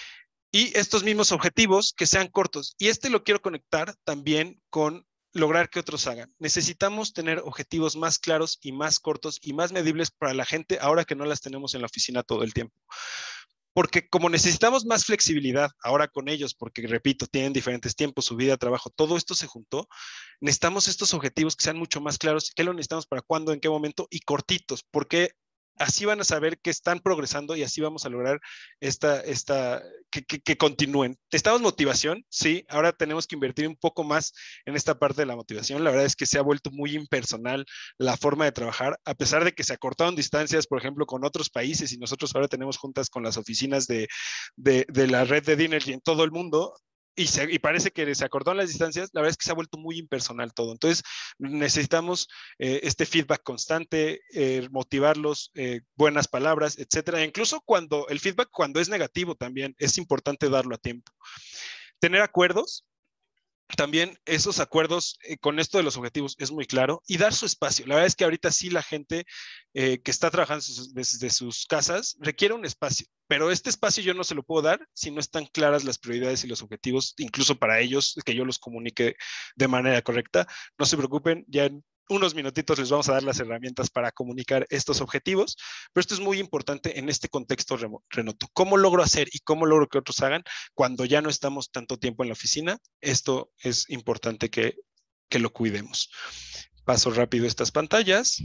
Y estos mismos objetivos que sean cortos. Y este lo quiero conectar también con lograr que otros hagan. Necesitamos tener objetivos más claros y más cortos y más medibles para la gente ahora que no las tenemos en la oficina todo el tiempo. Porque como necesitamos más flexibilidad ahora con ellos, porque repito, tienen diferentes tiempos, su vida, trabajo, todo esto se juntó, necesitamos estos objetivos que sean mucho más claros, qué lo necesitamos para cuándo, en qué momento y cortitos, porque así van a saber que están progresando y así vamos a lograr esta, esta, que, que, que continúen. ¿Necesitamos motivación? Sí, ahora tenemos que invertir un poco más en esta parte de la motivación. La verdad es que se ha vuelto muy impersonal la forma de trabajar, a pesar de que se acortaron distancias, por ejemplo, con otros países y nosotros ahora tenemos juntas con las oficinas de, de, de la red de Dinergy en todo el mundo. Y, se, y parece que se acortaron las distancias, la verdad es que se ha vuelto muy impersonal todo. Entonces, necesitamos eh, este feedback constante, eh, motivarlos, eh, buenas palabras, etcétera. Incluso cuando el feedback, cuando es negativo también, es importante darlo a tiempo. Tener acuerdos. También esos acuerdos eh, con esto de los objetivos es muy claro y dar su espacio. La verdad es que ahorita sí la gente eh, que está trabajando desde sus casas requiere un espacio, pero este espacio yo no se lo puedo dar si no están claras las prioridades y los objetivos, incluso para ellos, que yo los comunique de manera correcta. No se preocupen, ya en unos minutitos les vamos a dar las herramientas para comunicar estos objetivos, pero esto es muy importante en este contexto remoto. ¿Cómo logro hacer y cómo logro que otros hagan cuando ya no estamos tanto tiempo en la oficina? Esto es importante que, que lo cuidemos. Paso rápido estas pantallas.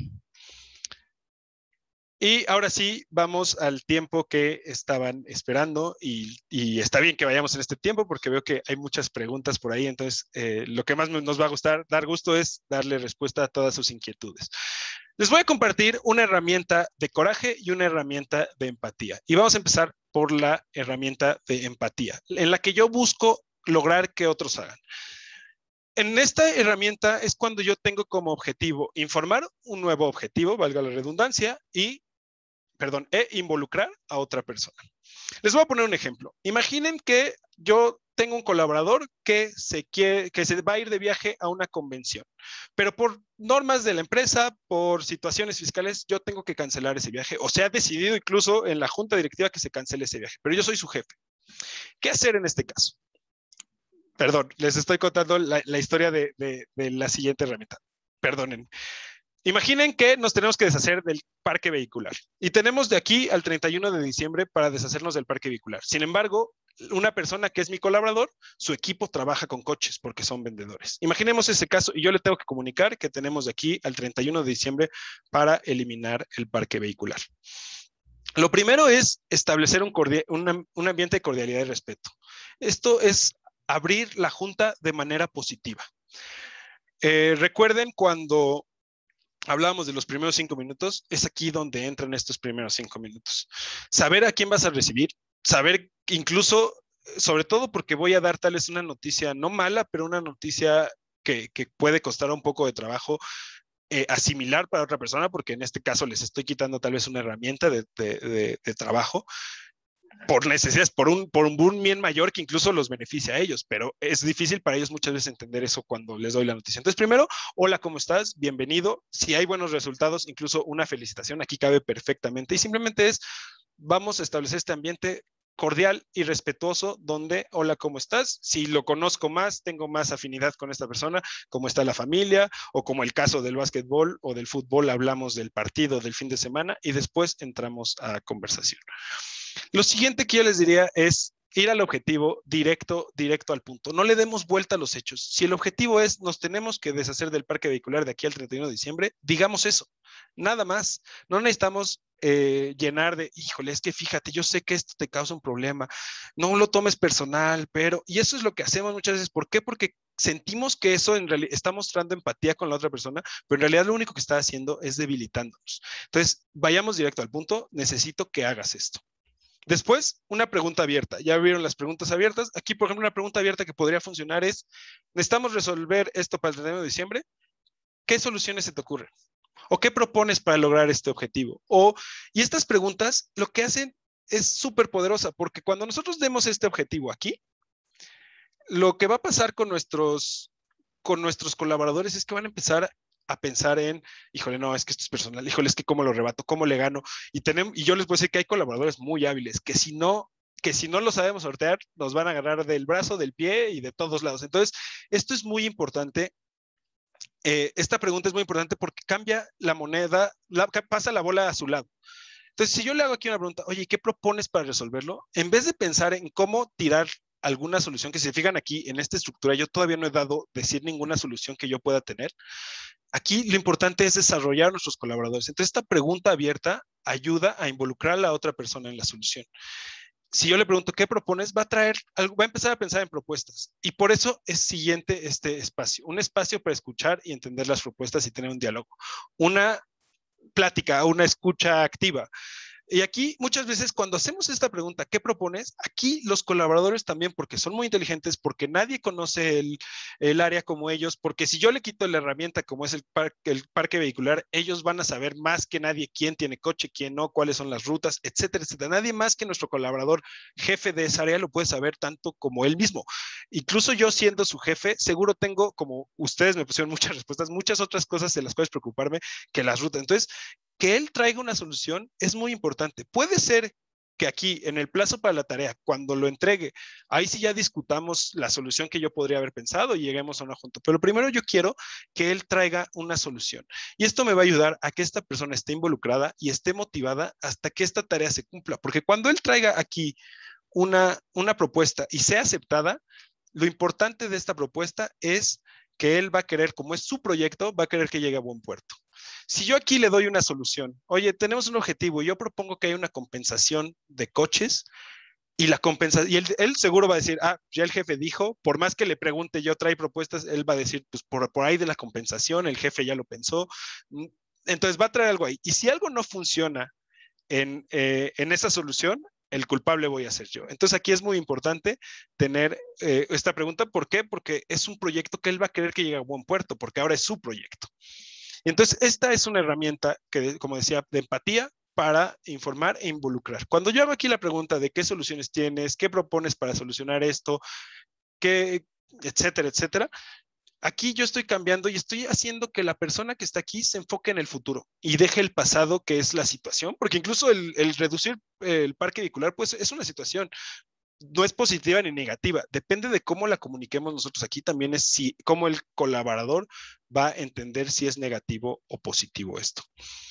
Y ahora sí, vamos al tiempo que estaban esperando y, y está bien que vayamos en este tiempo porque veo que hay muchas preguntas por ahí, entonces eh, lo que más nos va a gustar, dar gusto es darle respuesta a todas sus inquietudes. Les voy a compartir una herramienta de coraje y una herramienta de empatía y vamos a empezar por por la herramienta de empatía, en la que yo busco lograr que otros hagan. En esta herramienta es cuando yo tengo como objetivo informar un nuevo objetivo, valga la redundancia, y, perdón, e involucrar a otra persona. Les voy a poner un ejemplo. Imaginen que yo tengo un colaborador que se, quiere, que se va a ir de viaje a una convención, pero por normas de la empresa, por situaciones fiscales, yo tengo que cancelar ese viaje, o se ha decidido incluso en la junta directiva que se cancele ese viaje, pero yo soy su jefe. ¿Qué hacer en este caso? Perdón, les estoy contando la, la historia de, de, de la siguiente herramienta. Perdonen. Imaginen que nos tenemos que deshacer del parque vehicular y tenemos de aquí al treinta y uno de diciembre para deshacernos del parque vehicular. Sin embargo, una persona que es mi colaborador, su equipo trabaja con coches porque son vendedores. Imaginemos ese caso y yo le tengo que comunicar que tenemos de aquí al treinta y uno de diciembre para eliminar el parque vehicular. Lo primero es establecer un, cordial, un, un ambiente de cordialidad y respeto. Esto es abrir la junta de manera positiva. Eh, recuerden cuando hablábamos de los primeros cinco minutos, es aquí donde entran estos primeros cinco minutos. Saber a quién vas a recibir, saber incluso, sobre todo porque voy a dar tal vez una noticia no mala, pero una noticia que, que puede costar un poco de trabajo eh, asimilar para otra persona, porque en este caso les estoy quitando tal vez una herramienta de, de, de, de trabajo, por necesidades, por un, por un bien mayor que incluso los beneficia a ellos, pero es difícil para ellos muchas veces entender eso cuando les doy la noticia. Entonces, primero, hola, ¿cómo estás? Bienvenido. Si hay buenos resultados, incluso una felicitación, aquí cabe perfectamente. Y simplemente es, vamos a establecer este ambiente cordial y respetuoso donde, hola, ¿cómo estás? Si lo conozco más, tengo más afinidad con esta persona, cómo está la familia, o como el caso del básquetbol o del fútbol, hablamos del partido del fin de semana y después entramos a conversación. Lo siguiente que yo les diría es ir al objetivo directo, directo al punto. No le demos vuelta a los hechos. Si el objetivo es, nos tenemos que deshacer del parque vehicular de aquí al treinta y uno de diciembre, digamos eso, nada más. No necesitamos eh, llenar de, híjole, es que fíjate, yo sé que esto te causa un problema, no lo tomes personal, pero, y eso es lo que hacemos muchas veces. ¿Por qué? Porque sentimos que eso en realidad está mostrando empatía con la otra persona, pero en realidad lo único que está haciendo es debilitándonos. Entonces, vayamos directo al punto, necesito que hagas esto. Después, una pregunta abierta. Ya vieron las preguntas abiertas. Aquí, por ejemplo, una pregunta abierta que podría funcionar es, necesitamos resolver esto para el treinta y uno de diciembre. ¿Qué soluciones se te ocurren? ¿O qué propones para lograr este objetivo? O, y estas preguntas lo que hacen es súper poderosa, porque cuando nosotros demos este objetivo aquí, lo que va a pasar con nuestros, con nuestros colaboradores es que van a empezar a pensar en, híjole, no, es que esto es personal, híjole, es que cómo lo rebato, cómo le gano. Y, tenemos, y yo les puedo decir que hay colaboradores muy hábiles, que si no, que si no lo sabemos sortear, nos van a agarrar del brazo, del pie y de todos lados. Entonces, esto es muy importante. Eh, esta pregunta es muy importante porque cambia la moneda, la, pasa la bola a su lado. Entonces, si yo le hago aquí una pregunta, oye, ¿qué propones para resolverlo? En vez de pensar en cómo tirar alguna solución, que si se fijan aquí en esta estructura, yo todavía no he dado decir ninguna solución que yo pueda tener. Aquí lo importante es desarrollar a nuestros colaboradores. Entonces, esta pregunta abierta ayuda a involucrar a la otra persona en la solución. Si yo le pregunto, ¿qué propones? Va a traer, algo, va a empezar a pensar en propuestas. Y por eso es siguiente este espacio. Un espacio para escuchar y entender las propuestas y tener un diálogo. Una plática, una escucha activa. Y aquí muchas veces cuando hacemos esta pregunta, ¿qué propones? Aquí los colaboradores también, porque son muy inteligentes, porque nadie conoce el, el área como ellos, porque si yo le quito la herramienta como es el, par, el parque vehicular, ellos van a saber más que nadie quién tiene coche, quién no, cuáles son las rutas, etcétera, etcétera. Nadie más que nuestro colaborador jefe de esa área lo puede saber tanto como él mismo. Incluso yo siendo su jefe, seguro tengo, como ustedes me pusieron muchas respuestas, muchas otras cosas de las cuales preocuparme que las rutas. Entonces, que él traiga una solución es muy importante. Puede ser que aquí, en el plazo para la tarea, cuando lo entregue, ahí sí ya discutamos la solución que yo podría haber pensado y lleguemos a una junta. Pero primero yo quiero que él traiga una solución. Y esto me va a ayudar a que esta persona esté involucrada y esté motivada hasta que esta tarea se cumpla. Porque cuando él traiga aquí una, una propuesta y sea aceptada, lo importante de esta propuesta es que él va a querer, como es su proyecto, va a querer que llegue a buen puerto. Si yo aquí le doy una solución, oye, tenemos un objetivo, yo propongo que haya una compensación de coches y la compensación, y él, él seguro va a decir, ah, ya el jefe dijo, por más que le pregunte, yo trae propuestas, él va a decir, pues por, por ahí de la compensación, el jefe ya lo pensó, entonces va a traer algo ahí. Y si algo no funciona en, eh, en esa solución, el culpable voy a ser yo. Entonces aquí es muy importante tener eh, esta pregunta. ¿Por qué? Porque es un proyecto que él va a querer que llegue a buen puerto, porque ahora es su proyecto. Y entonces esta es una herramienta que, como decía, de empatía para informar e involucrar. Cuando yo hago aquí la pregunta de qué soluciones tienes, qué propones para solucionar esto, qué, etcétera, etcétera, aquí yo estoy cambiando y estoy haciendo que la persona que está aquí se enfoque en el futuro y deje el pasado, que es la situación, porque incluso el, el reducir el parque vehicular, pues es una situación, no es positiva ni negativa, depende de cómo la comuniquemos nosotros aquí, también es si, cómo el colaborador va a entender si es negativo o positivo esto.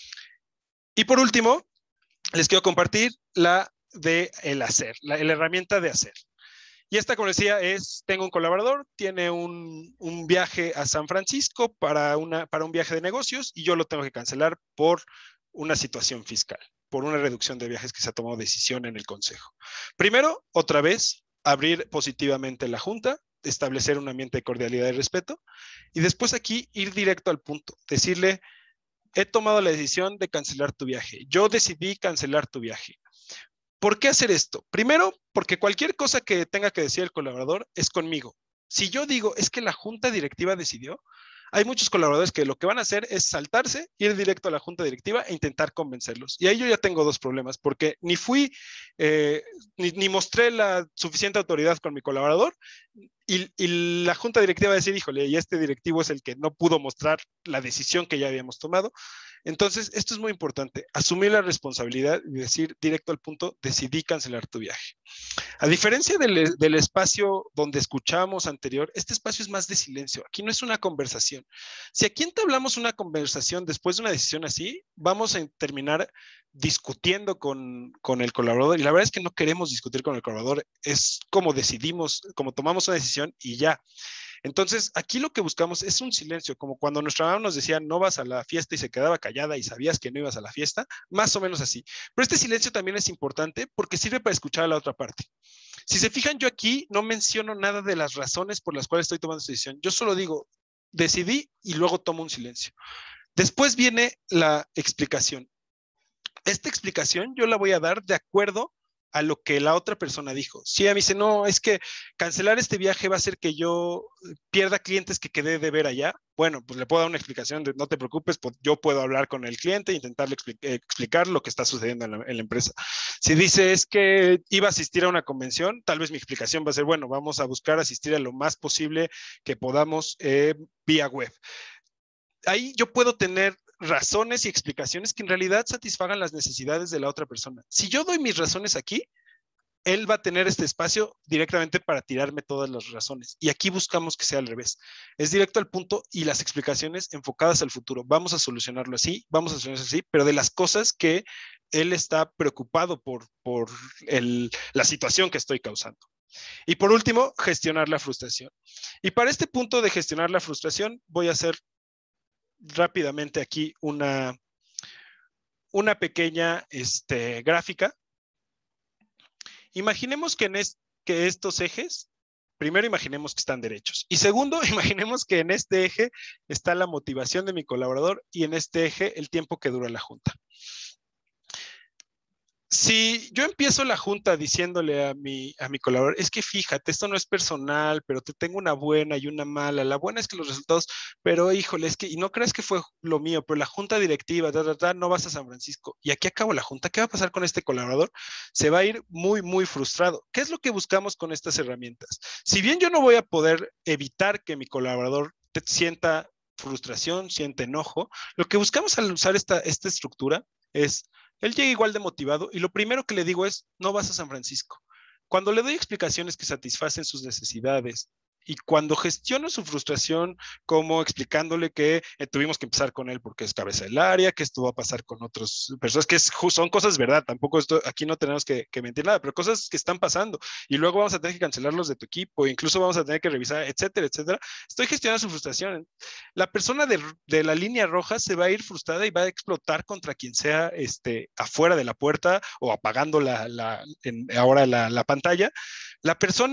Y por último, les quiero compartir la de el hacer, la, la herramienta de hacer. Y esta, como decía, es, tengo un colaborador, tiene un, un viaje a San Francisco para, una, para un viaje de negocios y yo lo tengo que cancelar por una situación fiscal, por una reducción de viajes que se ha tomado decisión en el consejo. Primero, otra vez, abrir positivamente la junta, establecer un ambiente de cordialidad y respeto, y después aquí ir directo al punto, decirle, he tomado la decisión de cancelar tu viaje, yo decidí cancelar tu viaje. ¿Por qué hacer esto? Primero, porque cualquier cosa que tenga que decir el colaborador es conmigo. Si yo digo, es que la junta directiva decidió, hay muchos colaboradores que lo que van a hacer es saltarse, ir directo a la junta directiva e intentar convencerlos. Y ahí yo ya tengo dos problemas, porque ni fui, eh, ni, ni mostré la suficiente autoridad con mi colaborador, y, y la junta directiva va a decir, híjole, y este directivo es el que no pudo mostrar la decisión que ya habíamos tomado. Entonces, esto es muy importante, asumir la responsabilidad y decir directo al punto, decidí cancelar tu viaje. A diferencia del, del espacio donde escuchábamos anterior, este espacio es más de silencio, aquí no es una conversación. Si aquí entablamos una conversación después de una decisión así, vamos a terminar discutiendo con, con el colaborador, y la verdad es que no queremos discutir con el colaborador, es como decidimos, como tomamos una decisión y ya. Entonces, aquí lo que buscamos es un silencio, como cuando nuestra mamá nos decía, no vas a la fiesta y se quedaba callada y sabías que no ibas a la fiesta, más o menos así. Pero este silencio también es importante porque sirve para escuchar a la otra parte. Si se fijan, yo aquí no menciono nada de las razones por las cuales estoy tomando esta decisión. Yo solo digo, decidí y luego tomo un silencio. Después viene la explicación. Esta explicación yo la voy a dar de acuerdo a lo que la otra persona dijo. Si ella me dice, no, es que cancelar este viaje va a hacer que yo pierda clientes que quedé de ver allá, bueno, pues le puedo dar una explicación de no te preocupes, pues yo puedo hablar con el cliente e intentarle expli explicar lo que está sucediendo en la, en la empresa. Si dice es que iba a asistir a una convención, tal vez mi explicación va a ser, bueno, vamos a buscar asistir a lo más posible que podamos eh, vía web. Ahí yo puedo tener razones y explicaciones que en realidad satisfagan las necesidades de la otra persona. Si yo doy mis razones aquí, él va a tener este espacio directamente para tirarme todas las razones. Y aquí buscamos que sea al revés. Es directo al punto y las explicaciones enfocadas al futuro. Vamos a solucionarlo así, vamos a solucionarlo así, pero de las cosas que él está preocupado por, por el, la situación que estoy causando. Y por último, gestionar la frustración. Y para este punto de gestionar la frustración, voy a hacer rápidamente aquí una, una pequeña este, gráfica. Imaginemos que, en es, que estos ejes, primero imaginemos que están derechos. Y segundo, imaginemos que en este eje está la motivación de mi colaborador y en este eje el tiempo que dura la junta. Si yo empiezo la junta diciéndole a mi, a mi colaborador, es que fíjate, esto no es personal, pero te tengo una buena y una mala. La buena es que los resultados, pero híjole, es que, y no creas que fue lo mío, pero la junta directiva, ta, ta, ta, no vas a San Francisco. Y aquí acabo la junta. ¿Qué va a pasar con este colaborador? Se va a ir muy, muy frustrado. ¿Qué es lo que buscamos con estas herramientas? Si bien yo no voy a poder evitar que mi colaborador sienta frustración, sienta enojo, lo que buscamos al usar esta, esta estructura es... Él llega igual de motivado y lo primero que le digo es, no vas a San Francisco. Cuando le doy explicaciones que satisfacen sus necesidades y cuando gestiono su frustración, como explicándole que eh, tuvimos que empezar con él porque es cabeza del área, que esto va a pasar con otras personas, que es, son cosas verdad, tampoco esto, aquí no tenemos que, que mentir nada, pero cosas que están pasando y luego vamos a tener que cancelarlos de tu equipo, incluso vamos a tener que revisar, etcétera, etcétera. Estoy gestionando su frustración. La persona de, de la línea roja se va a ir frustrada y va a explotar contra quien sea este, afuera de la puerta o apagando la, la, en, ahora la, la pantalla. La persona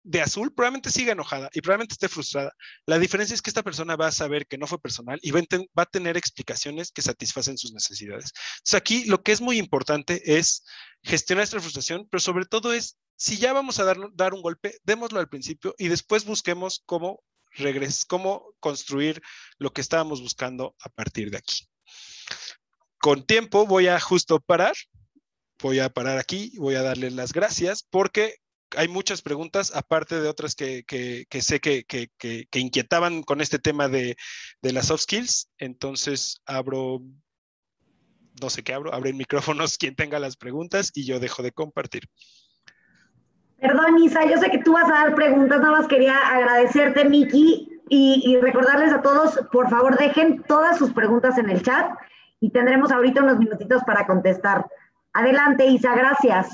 de azul probablemente siga enojada y probablemente esté frustrada. La diferencia es que esta persona va a saber que no fue personal y va a, va a tener explicaciones que satisfacen sus necesidades. Entonces aquí lo que es muy importante es gestionar esta frustración, pero sobre todo es, si ya vamos a dar, dar un golpe, démoslo al principio y después busquemos cómo, regres, cómo construir lo que estábamos buscando a partir de aquí. Con tiempo voy a justo parar, voy a parar aquí, voy a darles las gracias porque hay muchas preguntas, aparte de otras que, que, que sé que, que, que, que inquietaban con este tema de, de las soft skills. Entonces abro, no sé qué abro, abren micrófonos quien tenga las preguntas y yo dejo de compartir. Perdón, Isa, yo sé que tú vas a dar preguntas, nada más quería agradecerte, Miki, y, y recordarles a todos, por favor, dejen todas sus preguntas en el chat y tendremos ahorita unos minutitos para contestar. Adelante, Isa, gracias.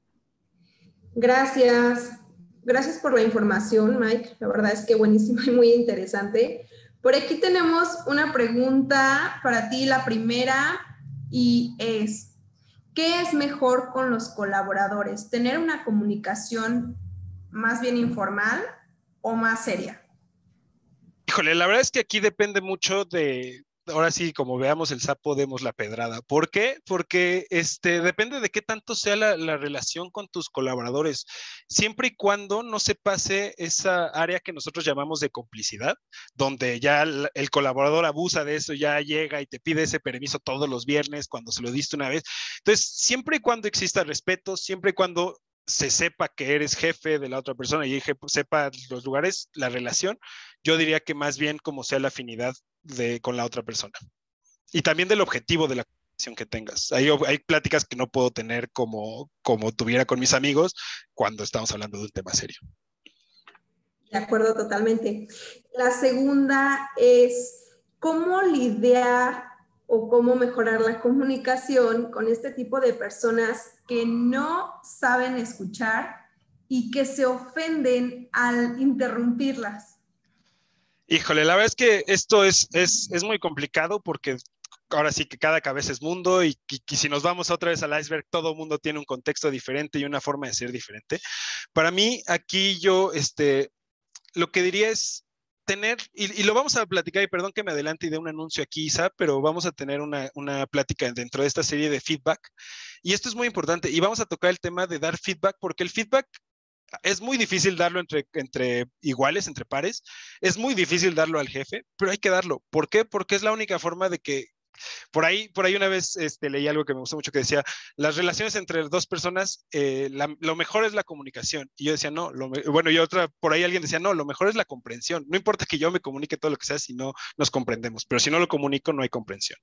Gracias. Gracias por la información, Mike. La verdad es que buenísima y muy interesante. Por aquí tenemos una pregunta para ti, la primera, y es, ¿qué es mejor con los colaboradores? ¿Tener una comunicación más bien informal o más seria? Híjole, la verdad es que aquí depende mucho de, ahora sí, como veamos el sapo, demos la pedrada. ¿Por qué? Porque este, depende de qué tanto sea la, la relación con tus colaboradores. Siempre y cuando no se pase esa área que nosotros llamamos de complicidad, donde ya el, el colaborador abusa de eso, ya llega y te pide ese permiso todos los viernes cuando se lo diste una vez. Entonces, siempre y cuando exista respeto, siempre y cuando se sepa que eres jefe de la otra persona y sepa los lugares, la relación, yo diría que más bien como sea la afinidad de, con la otra persona. Y también del objetivo de la conversación que tengas. Hay, hay pláticas que no puedo tener como, como tuviera con mis amigos cuando estamos hablando de un tema serio. De acuerdo, totalmente. La segunda es, ¿cómo lidiar o cómo mejorar la comunicación con este tipo de personas que no saben escuchar y que se ofenden al interrumpirlas? Híjole, la verdad es que esto es, es, es muy complicado porque ahora sí que cada cabeza es mundo y, y, y si nos vamos otra vez al iceberg, todo mundo tiene un contexto diferente y una forma de ser diferente. Para mí, aquí yo, este, lo que diría es tener, y, y lo vamos a platicar, y perdón que me adelante y dé un anuncio aquí, Isa, pero vamos a tener una, una plática dentro de esta serie de feedback. Y esto es muy importante, y vamos a tocar el tema de dar feedback, porque el feedback es muy difícil darlo entre, entre iguales, entre pares, es muy difícil darlo al jefe, pero hay que darlo. ¿Por qué? Porque es la única forma de que Por ahí, por ahí una vez este, leí algo que me gustó mucho que decía, las relaciones entre dos personas, eh, la, lo mejor es la comunicación. Y yo decía, no, lo, bueno, y otra, por ahí alguien decía, no, lo mejor es la comprensión. No importa que yo me comunique todo lo que sea si no nos comprendemos, pero si no lo comunico no hay comprensión.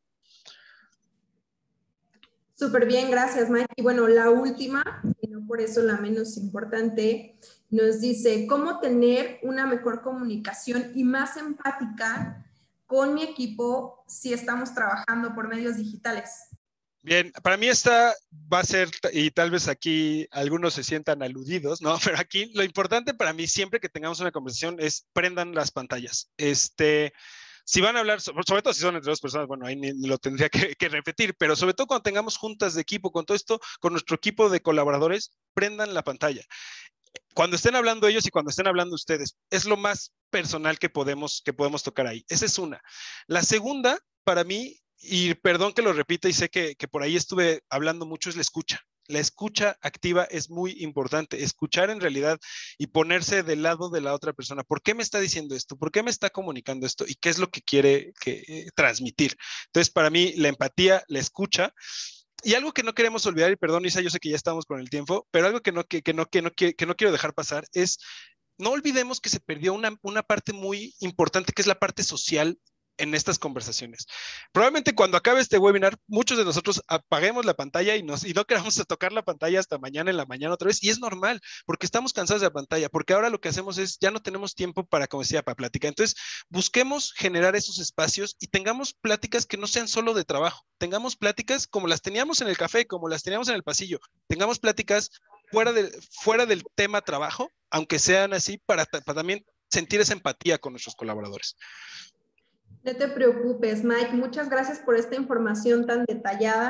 Súper bien, gracias, Mike. Y bueno, la última, y no por eso la menos importante, nos dice, ¿cómo tener una mejor comunicación y más empática con mi equipo si estamos trabajando por medios digitales? Bien, para mí esta va a ser, y tal vez aquí algunos se sientan aludidos, ¿no? Pero aquí lo importante para mí siempre que tengamos una conversación es prendan las pantallas. Este, si van a hablar, sobre, sobre todo si son entre dos personas, bueno, ahí ni, ni lo tendría que, que repetir, pero sobre todo cuando tengamos juntas de equipo, con todo esto, con nuestro equipo de colaboradores, prendan la pantalla. Cuando estén hablando ellos y cuando estén hablando ustedes, es lo más personal que podemos, que podemos tocar ahí. Esa es una. La segunda, para mí, y perdón que lo repita y sé que, que por ahí estuve hablando mucho, es la escucha. La escucha activa es muy importante, escuchar en realidad y ponerse del lado de la otra persona. ¿Por qué me está diciendo esto? ¿Por qué me está comunicando esto? ¿Y qué es lo que quiere que, eh, transmitir? Entonces, para mí, la empatía, la escucha. Y algo que no queremos olvidar, y perdón, Isa, yo sé que ya estamos con el tiempo, pero algo que no, que, que no, que no, que, que no quiero dejar pasar es, no olvidemos que se perdió una, una parte muy importante, que es la parte social en estas conversaciones. Probablemente cuando acabe este webinar, muchos de nosotros apaguemos la pantalla y, nos, y no queramos tocar la pantalla hasta mañana en la mañana otra vez, y es normal, porque estamos cansados de la pantalla, porque ahora lo que hacemos es, ya no tenemos tiempo para, como decía, para platicar. Entonces, busquemos generar esos espacios y tengamos pláticas que no sean solo de trabajo, tengamos pláticas como las teníamos en el café, como las teníamos en el pasillo, tengamos pláticas fuera, de, fuera del tema trabajo, aunque sean así, para, para también sentir esa empatía con nuestros colaboradores. No te preocupes, Mike. Muchas gracias por esta información tan detallada.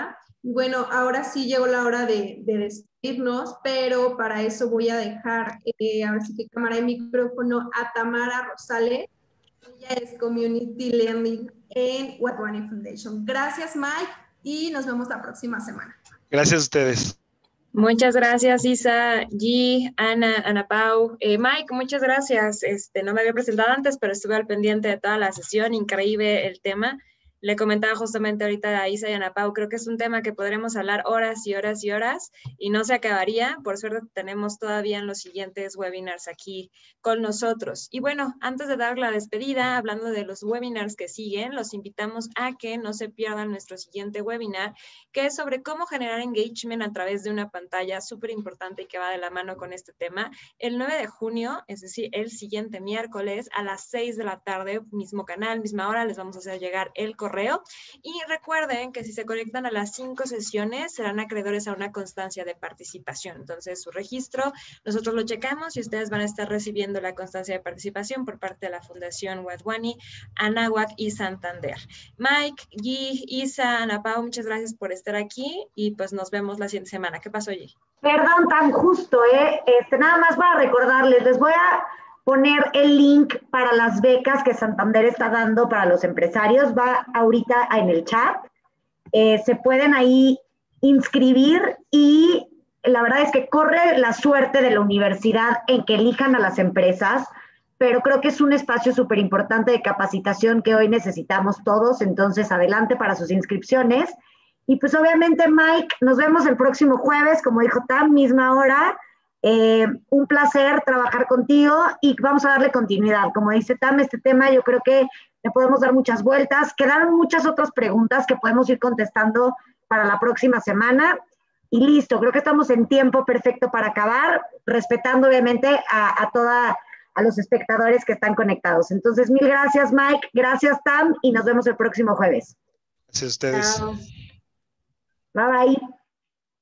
Y bueno, ahora sí llegó la hora de, de despedirnos, pero para eso voy a dejar, eh, ahora sí que cámara y micrófono, a Tamara Rosales. Ella es Community Learning en What One Foundation. Gracias, Mike, y nos vemos la próxima semana. Gracias a ustedes. Muchas gracias, Isa, G, Ana, Ana Pau. Eh, Mike, muchas gracias. Este, no me había presentado antes, pero estuve al pendiente de toda la sesión. Increíble el tema. Le comentaba justamente ahorita a Isa y a Ana Pau, creo que es un tema que podremos hablar horas y horas y horas y no se acabaría. Por suerte tenemos todavía en los siguientes webinars aquí con nosotros. Y bueno, antes de dar la despedida, hablando de los webinars que siguen, los invitamos a que no se pierdan nuestro siguiente webinar, que es sobre cómo generar engagement a través de una pantalla, súper importante y que va de la mano con este tema. El nueve de junio, es decir, el siguiente miércoles, a las seis de la tarde, mismo canal, misma hora, les vamos a hacer llegar el correo. Y recuerden que si se conectan a las cinco sesiones, serán acreedores a una constancia de participación. Entonces, su registro, nosotros lo checamos y ustedes van a estar recibiendo la constancia de participación por parte de la Fundación Wadhwani, Anáhuac y Santander. Mike, Guy, Isa, Ana Pau, muchas gracias por estar aquí y pues nos vemos la siguiente semana. ¿Qué pasó, Guy? Perdón, tan justo, ¿eh? Este, nada más para recordarles, les voy a poner el link para las becas que Santander está dando para los empresarios. Va ahorita en el chat. Eh, se pueden ahí inscribir y la verdad es que corre la suerte de la universidad en que elijan a las empresas, pero creo que es un espacio súper importante de capacitación que hoy necesitamos todos. Entonces, adelante para sus inscripciones. Y pues obviamente, Mike, nos vemos el próximo jueves, como dijo Tam, misma hora. Eh, un placer trabajar contigo y vamos a darle continuidad. Como dice Tam, este tema yo creo que le podemos dar muchas vueltas. Quedaron muchas otras preguntas que podemos ir contestando para la próxima semana. Y listo, creo que estamos en tiempo perfecto para acabar, respetando obviamente a, a, toda, a los espectadores que están conectados. Entonces, mil gracias, Mike. Gracias, Tam. Y nos vemos el próximo jueves. Gracias a ustedes. Chao. Bye, bye.